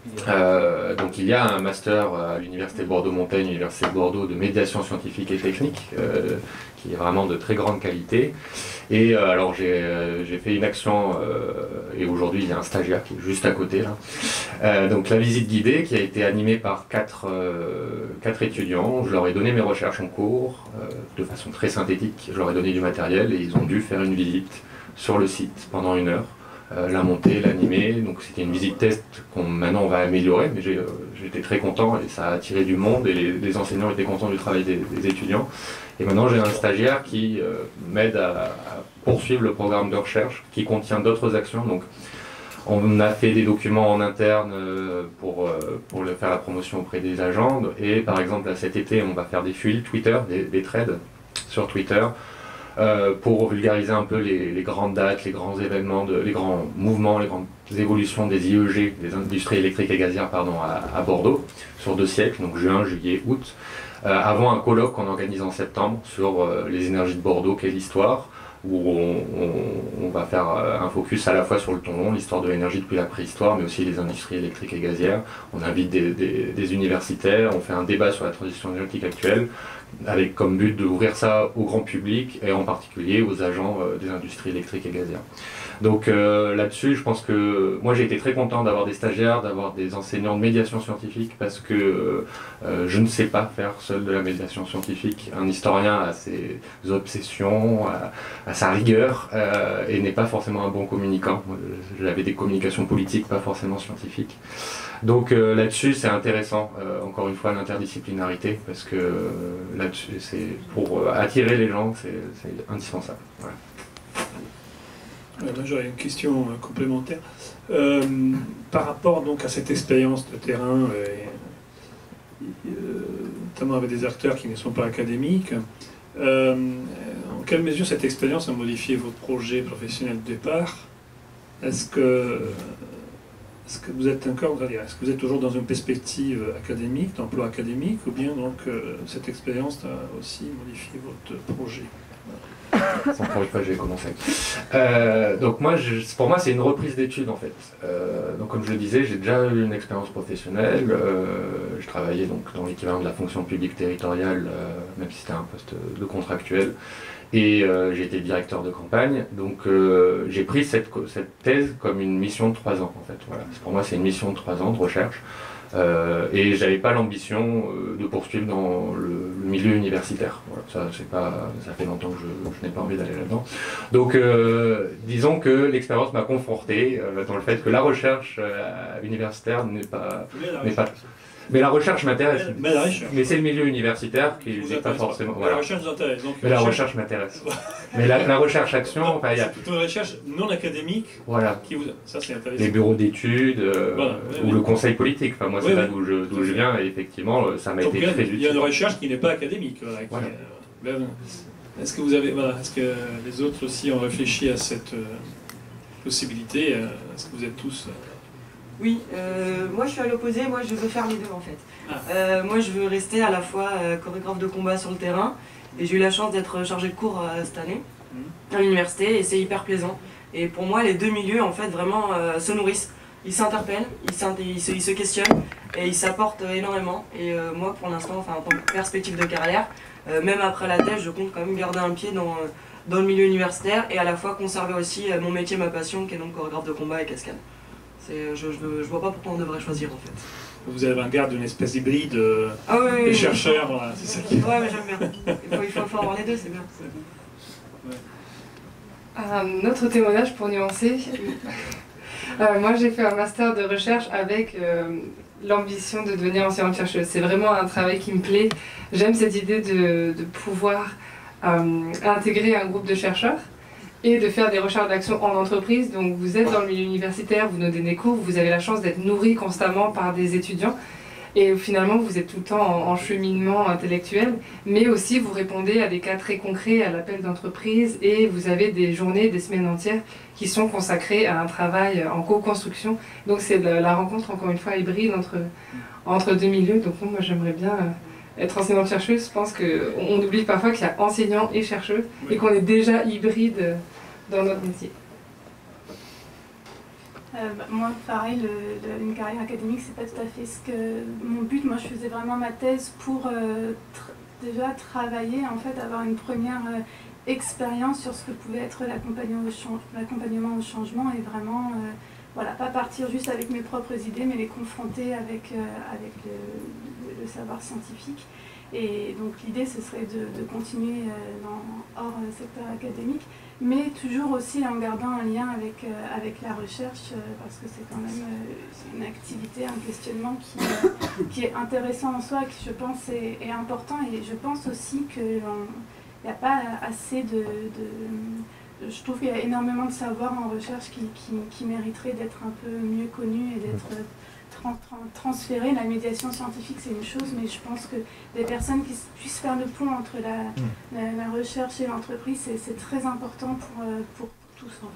H: Donc il y a un master à l'université de Bordeaux-Montaigne, l'université de Bordeaux, de médiation scientifique et technique, qui est vraiment de très grande qualité. Et alors j'ai fait une action, et aujourd'hui il y a un stagiaire qui est juste à côté là. Donc la visite guidée qui a été animée par 4 étudiants. Je leur ai donné mes recherches en cours, de façon très synthétique. Je leur ai donné du matériel et ils ont dû faire une visite sur le site pendant 1 heure. La monter, l'animer, donc c'était une visite test qu'on maintenant on va améliorer, mais j'étais très content et ça a attiré du monde et les enseignants étaient contents du travail des étudiants. Et maintenant j'ai un stagiaire qui m'aide à poursuivre le programme de recherche qui contient d'autres actions. Donc on a fait des documents en interne pour faire la promotion auprès des agents, et par exemple là, cet été on va faire des fils Twitter, des threads sur Twitter, pour vulgariser un peu les grandes dates, les grands événements, les grands mouvements, les grandes évolutions des IEG, des industries électriques et gazières, pardon, à Bordeaux, sur 2 siècles, donc juin, juillet, août, avant un colloque qu'on organise en septembre sur les énergies de Bordeaux, quelle histoire, où on va faire un focus à la fois sur le ton long, l'histoire de l'énergie depuis la préhistoire, mais aussi les industries électriques et gazières. On invite des universitaires, on fait un débat sur la transition énergétique actuelle, avec comme but d'ouvrir ça au grand public et en particulier aux agents des industries électriques et gazières. Donc là-dessus, je pense que moi j'ai été très content d'avoir des stagiaires, d'avoir des enseignants de médiation scientifique, parce que je ne sais pas faire seul de la médiation scientifique. Un historien a ses obsessions, a sa rigueur, et n'est pas forcément un bon communicant. J'avais des communications politiques, pas forcément scientifiques. Donc là-dessus, c'est intéressant, encore une fois, l'interdisciplinarité, parce que là-dessus, c'est pour attirer les gens, c'est indispensable. Voilà.
B: Moi, j'aurais une question complémentaire. Par rapport donc à cette expérience de terrain, notamment avec des acteurs qui ne sont pas académiques, en quelle mesure cette expérience a modifié votre projet professionnel de départ? Est-ce que vous êtes est-ce que vous êtes toujours dans une perspective académique, d'emploi académique, ou bien donc cette expérience a aussi modifié votre projet?
H: Encore une fois, je vais commencer. Donc pour moi, c'est une reprise d'études en fait. Donc comme je le disais, j'ai déjà eu une expérience professionnelle. Je travaillais donc dans l'équivalent de la fonction publique territoriale, même si c'était un poste de contractuel. Et j'ai été directeur de campagne, donc j'ai pris cette thèse comme une mission de 3 ans en fait. Voilà. Pour moi, c'est une mission de 3 ans de recherche. Et j'avais pas l'ambition de poursuivre dans le milieu universitaire. Voilà, ça fait longtemps que je n'ai pas envie d'aller là-dedans. Donc disons que l'expérience m'a conforté dans le fait que la recherche universitaire n'est pas Mais la recherche m'intéresse.
B: Mais la recherche.
H: Mais c'est le milieu universitaire qui
B: Vous
H: n'est pas
B: intéresse
H: forcément.
B: La
H: Voilà.
B: recherche vous intéresse. Donc,
H: Mais la recherche m'intéresse. Mais la recherche-action, enfin, il y a
B: c'est plutôt la recherche non académique
H: voilà,
B: qui vous. Ça, c'est intéressant.
H: les bureaux d'études
B: Voilà,
H: ou le conseil politique. Enfin, moi, c'est
B: Oui,
H: là
B: oui.
H: d'où je viens et effectivement, ça m'a
B: Donc,
H: été très
B: il y a
H: utile.
B: une recherche qui n'est pas académique. Voilà, qui,
H: Voilà.
B: est-ce que vous avez, voilà, est-ce que les autres aussi ont réfléchi à cette possibilité Est-ce que vous êtes tous
D: Oui, moi je suis à l'opposé, moi je veux faire les deux en fait.
B: Ah.
D: Moi je veux rester à la fois chorégraphe de combat sur le terrain, et j'ai eu la chance d'être chargé de cours cette année à l'université, et c'est hyper plaisant. Et pour moi les deux milieux en fait vraiment se nourrissent, ils s'interpellent, ils se questionnent, et ils s'apportent énormément. Et moi pour l'instant, enfin, en tant que perspective de carrière, même après la thèse, je compte quand même garder un pied dans le milieu universitaire, et à la fois conserver aussi mon métier, ma passion, qui est donc chorégraphe de combat et cascade. Je vois pas pourquoi on devrait choisir en fait.
B: Vous avez un garde d'une espèce d'hybride
D: Ah oui,
B: des chercheurs, voilà, c'est ça qui.
D: Ouais, mais j'aime bien. Il faut avoir les deux, c'est bien.
G: Un autre témoignage pour nuancer. Moi, j'ai fait un master de recherche avec l'ambition de devenir enseignante-chercheuse. C'est vraiment un travail qui me plaît. J'aime cette idée de pouvoir intégrer un groupe de chercheurs et de faire des recherches d'action en entreprise. Donc vous êtes dans le milieu universitaire, vous donnez des cours, vous avez la chance d'être nourri constamment par des étudiants. Et finalement, vous êtes tout le temps en cheminement intellectuel, mais aussi vous répondez à des cas très concrets, à l'appel d'entreprise, et vous avez des journées, des semaines entières qui sont consacrées à un travail en co-construction. Donc c'est la rencontre, encore une fois, hybride entre deux milieux. Donc moi, j'aimerais bien être enseignante-chercheuse. Je pense qu'on oublie parfois qu'il y a enseignants et chercheurs, et qu'on est déjà hybride dans notre métier.
E: Moi, pareil, une carrière académique, c'est pas tout à fait mon but. Moi, je faisais vraiment ma thèse pour déjà travailler, en fait, avoir une première expérience sur ce que pouvait être l'accompagnement au changement, et vraiment, voilà, pas partir juste avec mes propres idées, mais les confronter avec le savoir scientifique. Et donc l'idée, ce serait de continuer hors secteur académique, mais toujours aussi en gardant un lien avec la recherche, parce que c'est quand même une activité, un questionnement qui est intéressant en soi, qui je pense est important. Et je pense aussi qu'il n'y a pas assez je trouve qu'il y a énormément de savoir en recherche qui mériterait d'être un peu mieux connu et d'être transféré. La médiation scientifique, c'est une chose, mais je pense que des personnes qui puissent faire le pont entre la recherche et l'entreprise, c'est très important pour tous, en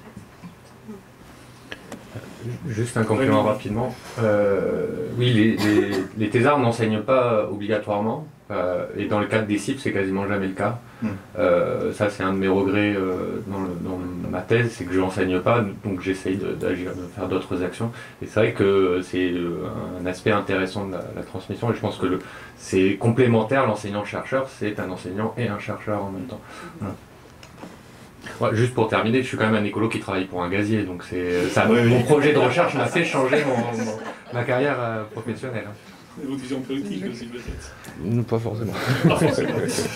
E: fait.
H: Juste un complément rapidement. Oui, les thésards n'enseignent pas obligatoirement, et dans le cadre des CIP, c'est quasiment jamais le cas. Ça, c'est un de mes regrets dans ma thèse, c'est que je n'enseigne pas, donc j'essaye d'agir, de faire d'autres actions. Et c'est vrai que c'est un aspect intéressant de la transmission, et je pense que c'est complémentaire. L'enseignant-chercheur, c'est un enseignant et un chercheur en même temps. Voilà. Ouais, juste pour terminer, je suis quand même un écolo qui travaille pour un gazier, donc mon projet de recherche m'a fait changer ma carrière professionnelle.
B: Votre vision politique aussi, peut-être?
H: Pas forcément.
B: Pas forcément.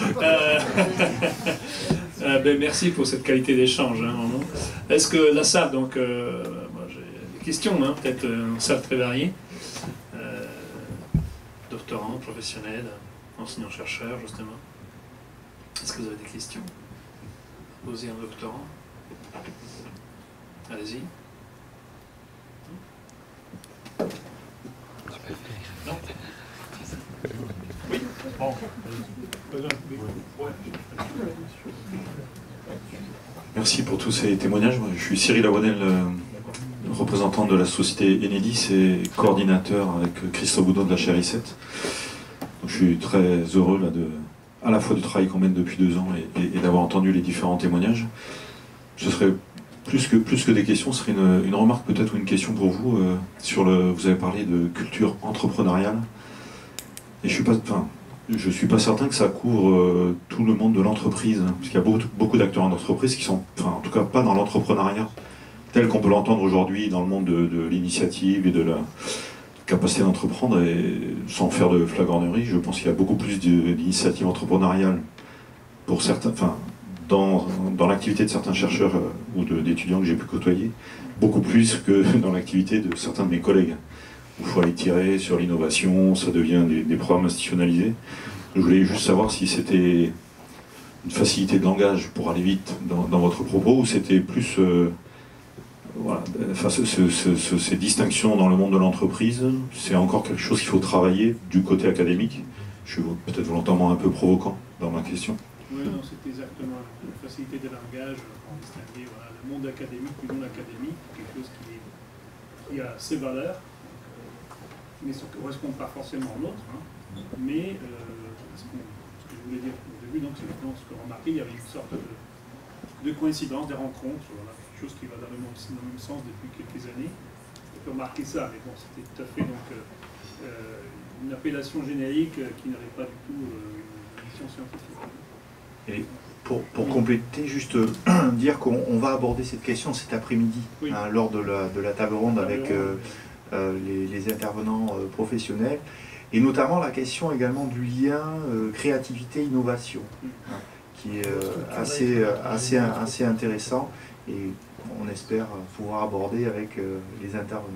B: Merci pour cette qualité d'échange. Est-ce que la salle, donc, moi j'ai des questions, peut-être une salle très variée. Doctorants, professionnels, enseignants-chercheurs, justement. Est-ce que vous avez des questions? Poser un doctorant. Allez-y. Non. Oui. Bon.
I: Merci pour tous ces témoignages. Je suis Cyril Awanel, représentant de la société Enedis et coordinateur avec Christophe Boudon de la chaire I7. Je suis très heureux là, à la fois du travail qu'on mène depuis 2 ans et d'avoir entendu les différents témoignages. Ce serait plus que des questions, ce serait une remarque peut-être ou une question pour vous vous avez parlé de culture entrepreneuriale. Et je suis pas certain que ça couvre tout le monde de l'entreprise, parce qu'il y a beaucoup d'acteurs en entreprise qui sont, en tout cas pas dans l'entrepreneuriat tel qu'on peut l'entendre aujourd'hui dans le monde de l'initiative et de la capacité d'entreprendre, et sans faire de flagornerie, je pense qu'il y a beaucoup plus d'initiatives entrepreneuriales pour certains, dans l'activité de certains chercheurs ou d'étudiants que j'ai pu côtoyer, beaucoup plus que dans l'activité de certains de mes collègues. il faut aller tirer sur l'innovation, ça devient des programmes institutionnalisés. Je voulais juste savoir si c'était une facilité de langage pour aller vite dans votre propos, ou c'était plus voilà, enfin, ces distinctions dans le monde de l'entreprise, c'est encore quelque chose qu'il faut travailler du côté académique. Je suis peut-être volontairement un peu provoquant dans ma question.
B: Oui, non, c'est exactement la facilité de langage, on distinguer voilà, le monde académique du monde académique, quelque chose qui a ses valeurs, mais ça ne correspond pas forcément à l'autre. Hein. Mais ce que je voulais dire au début, donc, c'est que ce qu'on remarquait, il y avait une sorte de coïncidence, des rencontres, voilà, quelque chose qui va dans le même sens depuis quelques années. On peut remarquer ça, mais bon, c'était tout à fait donc, une appellation générique qui n'avait pas du tout une mission scientifique.
A: Et pour compléter, juste dire qu'on va aborder cette question cet après-midi, oui. Hein, lors de la table ronde avec les intervenants professionnels, et notamment la question également du lien créativité-innovation, hein, qui est assez intéressant, et on espère pouvoir aborder avec les intervenants.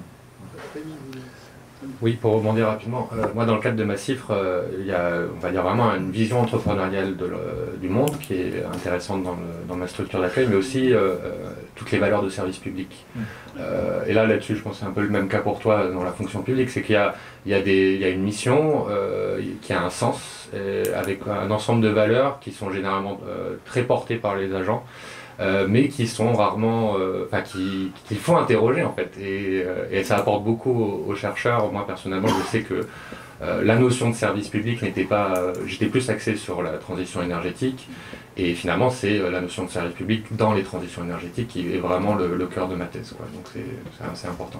H: Oui, pour rebondir rapidement, moi dans le cadre de Massifre, il y a, on va dire, vraiment une vision entrepreneuriale du monde qui est intéressante dans ma structure d'accueil, mais aussi toutes les valeurs de service public. Et là-dessus, je pense que c'est un peu le même cas pour toi dans la fonction publique, c'est qu'il y a une mission qui a un sens, avec un ensemble de valeurs qui sont généralement très portées par les agents, mais qui sont rarement, qu'il faut interroger en fait, et ça apporte beaucoup aux chercheurs. Moi personnellement, je sais que la notion de service public n'était pas, j'étais plus axé sur la transition énergétique, et finalement c'est la notion de service public dans les transitions énergétiques qui est vraiment le cœur de ma thèse, quoi. Donc c'est assez important.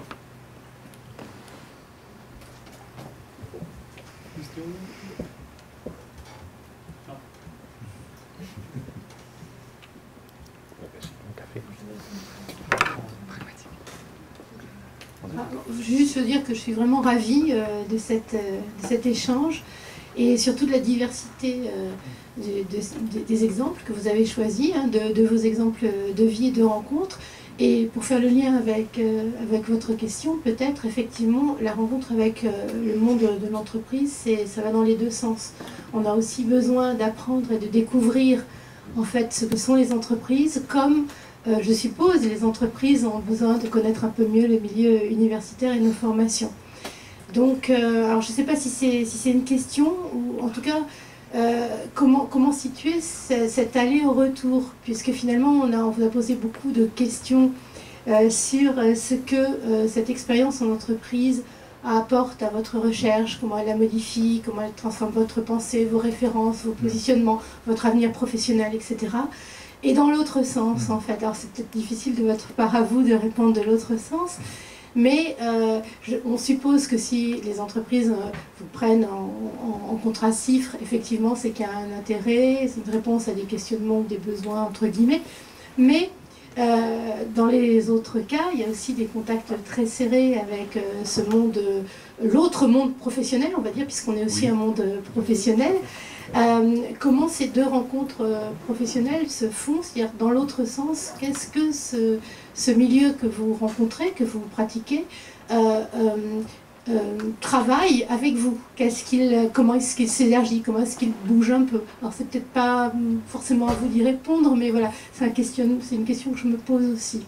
J: Juste dire que je suis vraiment ravie de cet échange, et surtout de la diversité des exemples que vous avez choisis, hein, de vos exemples de vie et de rencontres. Et pour faire le lien avec votre question, peut-être effectivement la rencontre avec le monde de l'entreprise, ça va dans les deux sens. On a aussi besoin d'apprendre et de découvrir en fait ce que sont les entreprises, comme je suppose les entreprises ont besoin de connaître un peu mieux le milieu universitaire et nos formations. Donc, alors je ne sais pas si c'est une question, ou en tout cas, comment situer cet aller au retour, puisque finalement on vous a posé beaucoup de questions sur ce que cette expérience en entreprise apporte à votre recherche, comment elle la modifie, comment elle transforme votre pensée, vos références, vos positionnements, votre avenir professionnel, etc. Et dans l'autre sens, en fait. Alors c'est peut-être difficile de votre part à vous de répondre de l'autre sens, mais on suppose que si les entreprises vous prennent en contrat CIFRE, effectivement c'est qu'il y a un intérêt, c'est une réponse à des questionnements ou des besoins entre guillemets, mais dans les autres cas, il y a aussi des contacts très serrés avec ce monde, l'autre monde professionnel, on va dire, puisqu'on est aussi un monde professionnel. Comment ces deux rencontres professionnelles se font, c'est-à-dire dans l'autre sens, qu'est-ce que ce milieu que vous rencontrez, que vous pratiquez, travaille avec vous? Comment est-ce qu'il s'élargit? Comment est-ce qu'il bouge un peu? Alors c'est peut-être pas forcément à vous d'y répondre, mais voilà, c'est une question que je me pose aussi.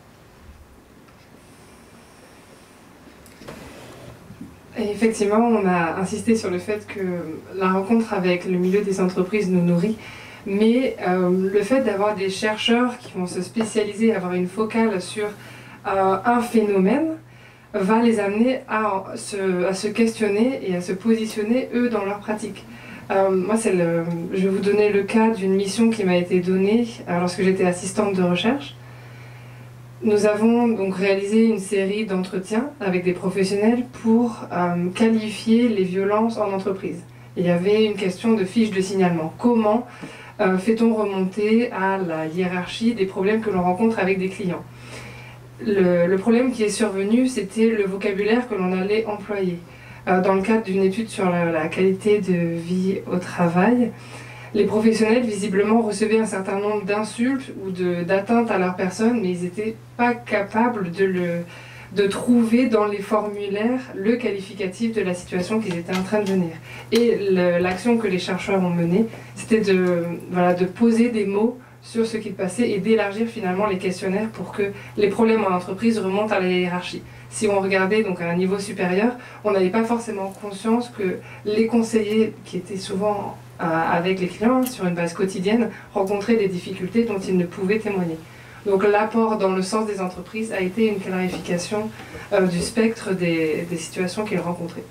G: Et effectivement, on a insisté sur le fait que la rencontre avec le milieu des entreprises nous nourrit, mais le fait d'avoir des chercheurs qui vont se spécialiser, avoir une focale sur un phénomène, va les amener à se questionner et à se positionner, eux, dans leur pratique. Moi, je vais vous donner le cas d'une mission qui m'a été donnée lorsque j'étais assistante de recherche. Nous avons donc réalisé une série d'entretiens avec des professionnels pour qualifier les violences en entreprise. Il y avait une question de fiche de signalement. Comment fait-on remonter à la hiérarchie des problèmes que l'on rencontre avec des clients? Le problème qui est survenu, c'était le vocabulaire que l'on allait employer. Dans le cadre d'une étude sur la qualité de vie au travail, les professionnels visiblement recevaient un certain nombre d'insultes ou d'atteintes à leur personne, mais ils n'étaient pas capables de de trouver dans les formulaires le qualificatif de la situation qu'ils étaient en train de venir. Et l'action que les chercheurs ont menée, c'était de poser des mots sur ce qu'il passait et d'élargir finalement les questionnaires pour que les problèmes en entreprise remontent à la hiérarchie. Si on regardait donc à un niveau supérieur, on n'avait pas forcément conscience que les conseillers, qui étaient souvent avec les clients sur une base quotidienne, rencontraient des difficultés dont ils ne pouvaient témoigner. Donc l'apport dans le sens des entreprises a été une clarification du spectre des situations qu'ils rencontraient.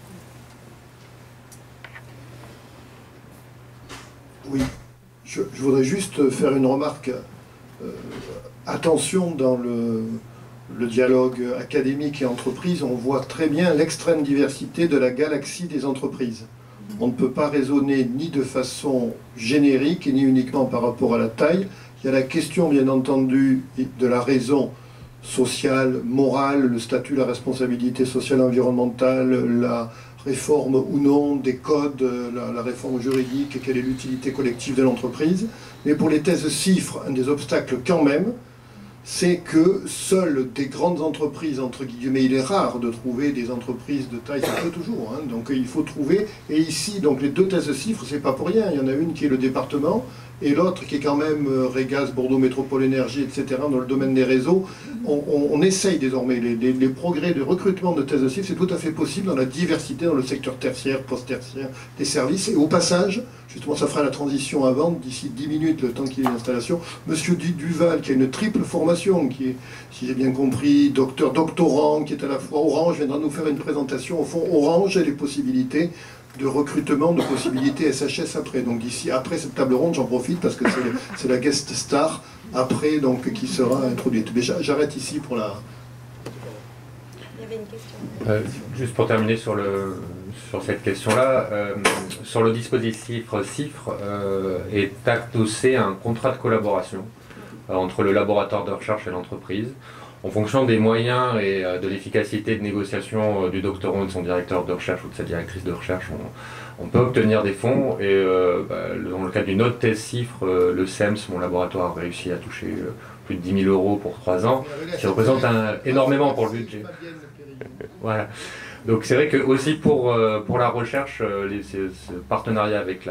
K: Oui, je voudrais juste faire une remarque. Attention, dans le dialogue académique et entreprise, on voit très bien l'extrême diversité de la galaxie des entreprises. On ne peut pas raisonner ni de façon générique ni uniquement par rapport à la taille. Il y a la question, bien entendu, de la raison sociale, morale, le statut, la responsabilité sociale environnementale, la réforme ou non des codes, la réforme juridique et quelle est l'utilité collective de l'entreprise. Mais pour les thèses chiffres, un des obstacles quand même, c'est que seules des grandes entreprises, entre guillemets, il est rare de trouver des entreprises de taille, ça peut toujours, hein, donc il faut trouver, et ici, donc les deux thèses chiffres, c'est pas pour rien, il y en a une qui est le département, et l'autre qui est quand même Régaz, Bordeaux Métropole Énergie, etc., dans le domaine des réseaux. On essaye désormais, les progrès de recrutement de thèses chiffres, c'est tout à fait possible dans la diversité, dans le secteur tertiaire, post-tertiaire, des services, et au passage, justement ça fera la transition avant, d'ici 10 minutes, le temps qu'il y ait l'installation, Monsieur Duval, qui a une triple formation, qui est, si j'ai bien compris, doctorant, qui est à la fois Orange, viendra nous faire une présentation, au fond, Orange et les possibilités de recrutement, de possibilités SHS après. Donc d'ici, après cette table ronde, j'en profite parce que c'est la guest star après, donc qui sera introduite. Mais j'arrête ici pour la...
C: Il y avait une question.
H: Juste pour terminer sur cette question-là, sur le dispositif CIFRE est adossé un contrat de collaboration entre le laboratoire de recherche et l'entreprise. En fonction des moyens et de l'efficacité de négociation du doctorant et de son directeur de recherche ou de sa directrice de recherche, on peut obtenir des fonds. Et dans le cas d'une autre thèse CIFRE, le SEMS, mon laboratoire, a réussi à toucher plus de 10 000 € pour 3 ans, ce qui représente énormément pour le budget. Voilà. Donc c'est vrai que aussi pour la recherche, ce partenariat avec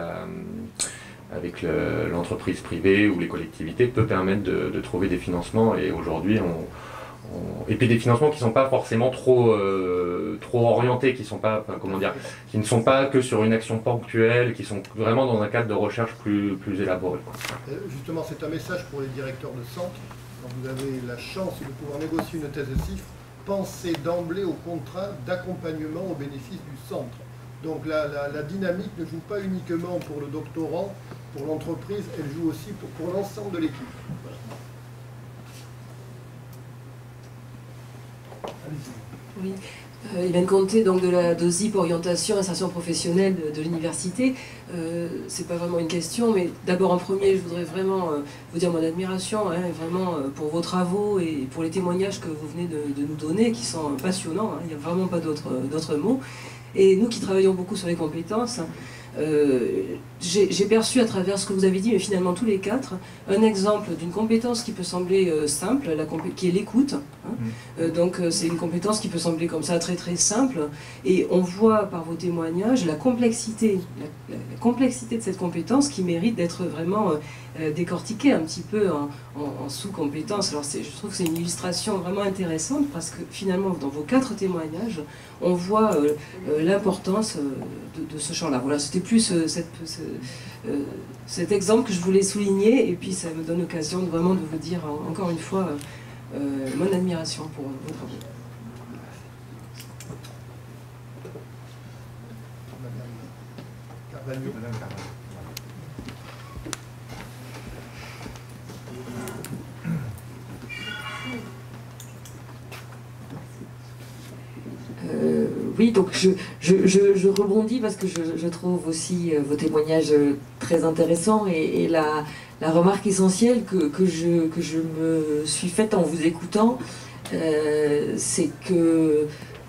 H: l'entreprise privée ou les collectivités peut permettre de trouver des financements, et aujourd'hui et puis des financements qui ne sont pas forcément trop orientés, qui ne sont pas que sur une action ponctuelle, qui sont vraiment dans un cadre de recherche plus élaboré.
K: Justement, c'est un message pour les directeurs de centre. Quand vous avez la chance de pouvoir négocier une thèse CIFRE, pensez d'emblée au contrat d'accompagnement au bénéfice du centre. Donc la dynamique ne joue pas uniquement pour le doctorant, pour l'entreprise, elle joue aussi pour l'ensemble de l'équipe. Voilà.
L: Oui, Hélène Conté, donc de la DOSIP Orientation Insertion Professionnelle de l'université. C'est pas vraiment une question, mais d'abord en premier, je voudrais vraiment vous dire mon admiration, vraiment pour vos travaux et pour les témoignages que vous venez de nous donner, qui sont passionnants, il n'y a vraiment pas d'autres mots. Et nous qui travaillons beaucoup sur les compétences, j'ai perçu à travers ce que vous avez dit, mais finalement tous les quatre, un exemple d'une compétence qui peut sembler simple, qui est l'écoute. Donc c'est une compétence qui peut sembler comme ça très très simple, et on voit par vos témoignages la complexité de cette compétence qui mérite d'être vraiment décortiquée un petit peu en sous-compétences. Alors je trouve que c'est une illustration vraiment intéressante, parce que finalement dans vos quatre témoignages, on voit l'importance de ce champ-là. Voilà, c'était plus cet exemple que je voulais souligner, et puis ça me donne l'occasion vraiment de vous dire encore une fois mon admiration pour vos travaux.
M: Oui, donc je rebondis parce que je trouve aussi vos témoignages très intéressants, et la remarque essentielle que je me suis faite en vous écoutant, c'est que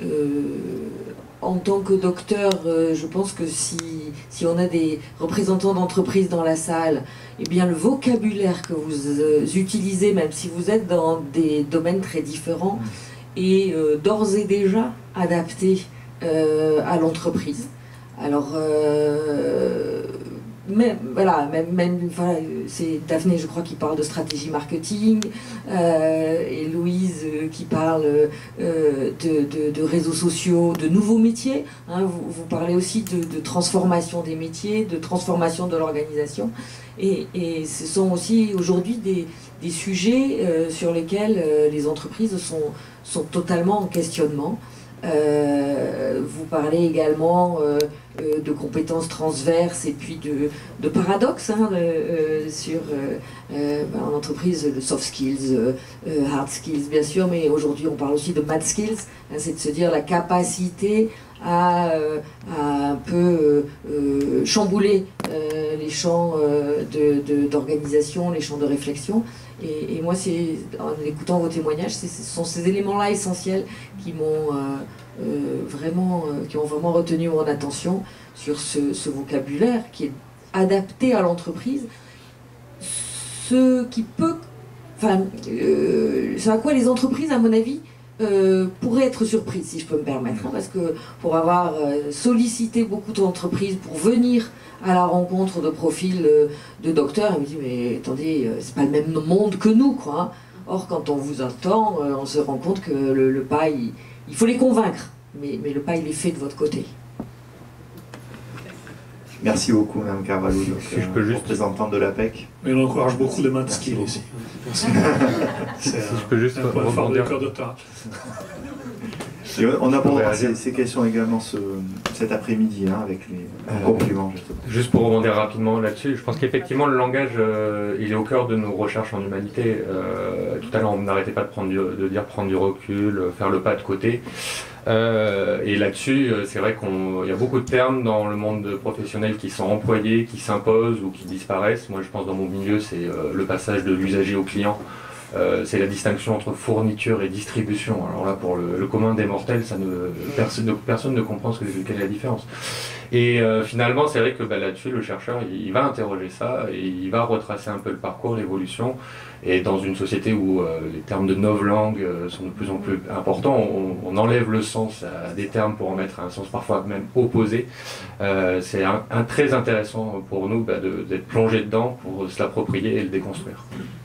M: en tant que docteur, je pense que si on a des représentants d'entreprises dans la salle, eh bien le vocabulaire que vous utilisez, même si vous êtes dans des domaines très différents, est d'ores et déjà adapté à l'entreprise. Alors, voilà, c'est Daphné, je crois, qui parle de stratégie marketing, et Louise qui parle de réseaux sociaux, de nouveaux métiers. Hein, vous parlez aussi de transformation des métiers, de transformation de l'organisation. Et ce sont aussi aujourd'hui des sujets sur lesquels les entreprises sont totalement en questionnement. Vous parlez également de compétences transverses et puis de paradoxes sur en entreprise, le soft skills, hard skills bien sûr, mais aujourd'hui on parle aussi de mad skills, hein, c'est de se dire la capacité à un peu chambouler les champs d'organisation, les champs de réflexion. Et moi, en écoutant vos témoignages, ce sont ces éléments-là essentiels qui m'ont vraiment retenu mon attention sur ce vocabulaire qui est adapté à l'entreprise, ce à quoi les entreprises, à mon avis, pourraient être surprises, si je peux me permettre, hein, parce que pour avoir sollicité beaucoup d'entreprises pour venir à la rencontre de profils de docteurs, ils me disent mais attendez, c'est pas le même monde que nous, quoi. Hein. Or, quand on vous entend, on se rend compte que le pas, il faut les convaincre, mais le pas, il est fait de votre côté.
F: Merci beaucoup, Mme Carvalho,
H: si je peux juste
F: représentante de l'APEC.
B: Mais on encourage beaucoup les maths skills aussi.
H: Si je peux juste rebondir.
F: Et on abordera ces questions également cet après-midi, hein, avec les compliments.
H: Juste pour rebondir rapidement là-dessus, je pense qu'effectivement le langage, il est au cœur de nos recherches en humanité. Tout à l'heure, on n'arrêtait pas de dire prendre du recul, faire le pas de côté. Et là-dessus, c'est vrai qu'il y a beaucoup de termes dans le monde professionnel qui sont employés, qui s'imposent ou qui disparaissent. Moi, je pense dans mon milieu, c'est le passage de l'usager au client. C'est la distinction entre fourniture et distribution. Alors là, pour le commun des mortels, personne ne comprend quelle est la différence. Et finalement, c'est vrai que là-dessus, le chercheur, il va interroger ça et il va retracer un peu le parcours, l'évolution. Et dans une société où les termes de novlangue sont de plus en plus importants, on enlève le sens à des termes pour en mettre un sens parfois même opposé. C'est très intéressant pour nous d'être plongé dedans pour se l'approprier et le déconstruire.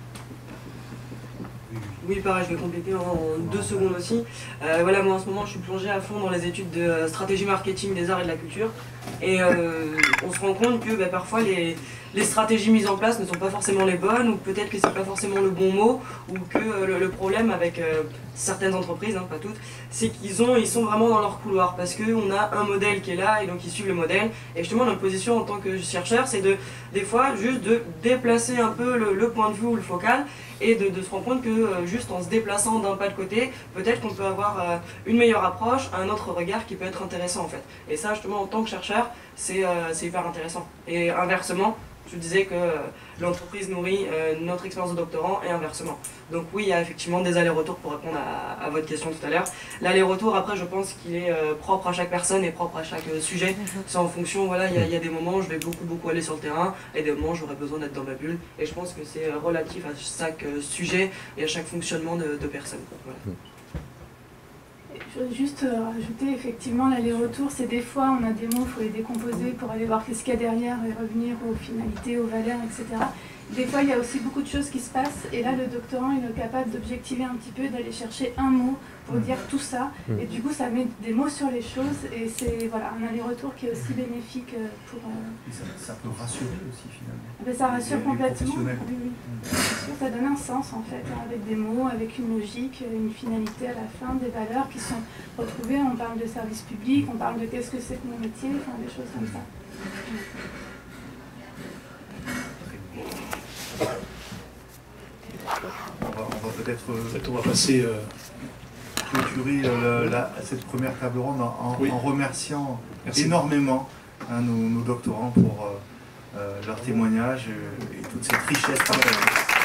D: Oui, pareil, je vais compléter en 2 secondes aussi. Voilà, moi en ce moment, je suis plongée à fond dans les études de stratégie marketing des arts et de la culture. Et on se rend compte que parfois les stratégies mises en place ne sont pas forcément les bonnes, ou peut-être que c'est pas forcément le bon mot, ou que le problème avec certaines entreprises, hein, pas toutes, c'est qu'ils sont vraiment dans leur couloir, parce qu'on a un modèle qui est là, et donc ils suivent le modèle. Et justement, notre position en tant que chercheur, c'est des fois juste de déplacer un peu le point de vue ou le focal, et de se rendre compte que juste en se déplaçant d'un pas de côté, peut-être qu'on peut avoir une meilleure approche, un autre regard qui peut être intéressant en fait. Et ça, justement, en tant que chercheur, c'est hyper intéressant. Et inversement, je disais que l'entreprise nourrit notre expérience de doctorant et inversement. Donc oui, il y a effectivement des allers-retours pour répondre à votre question tout à l'heure. L'aller-retour, après, je pense qu'il est propre à chaque personne et propre à chaque sujet. C'est en fonction, voilà, il y a des moments où je vais beaucoup aller sur le terrain et des moments où j'aurais besoin d'être dans ma bulle. Et je pense que c'est relatif à chaque sujet et à chaque fonctionnement de personne. Voilà.
E: Je veux juste rajouter, effectivement, l'aller-retour, c'est des fois, on a des mots, il faut les décomposer pour aller voir qu'est-ce qu'il y a derrière et revenir aux finalités, aux valeurs, etc. Des fois, il y a aussi beaucoup de choses qui se passent, et là, le doctorant, il est capable d'objectiver un petit peu, d'aller chercher un mot pour dire tout ça, et du coup, ça met des mots sur les choses, et c'est voilà, un aller-retour qui est aussi bénéfique pour...
F: Ça peut rassurer aussi, finalement.
E: Ça rassure complètement, oui. Ça donne un sens, en fait, avec des mots, avec une logique, une finalité à la fin, des valeurs qui sont retrouvées. On parle de service public, on parle de qu'est-ce que c'est que mon métier, enfin, des choses comme ça.
F: On va peut-être
B: on va passer
F: clôturer cette première table ronde en remerciant énormément nos doctorants pour leur témoignage et toute cette richesse.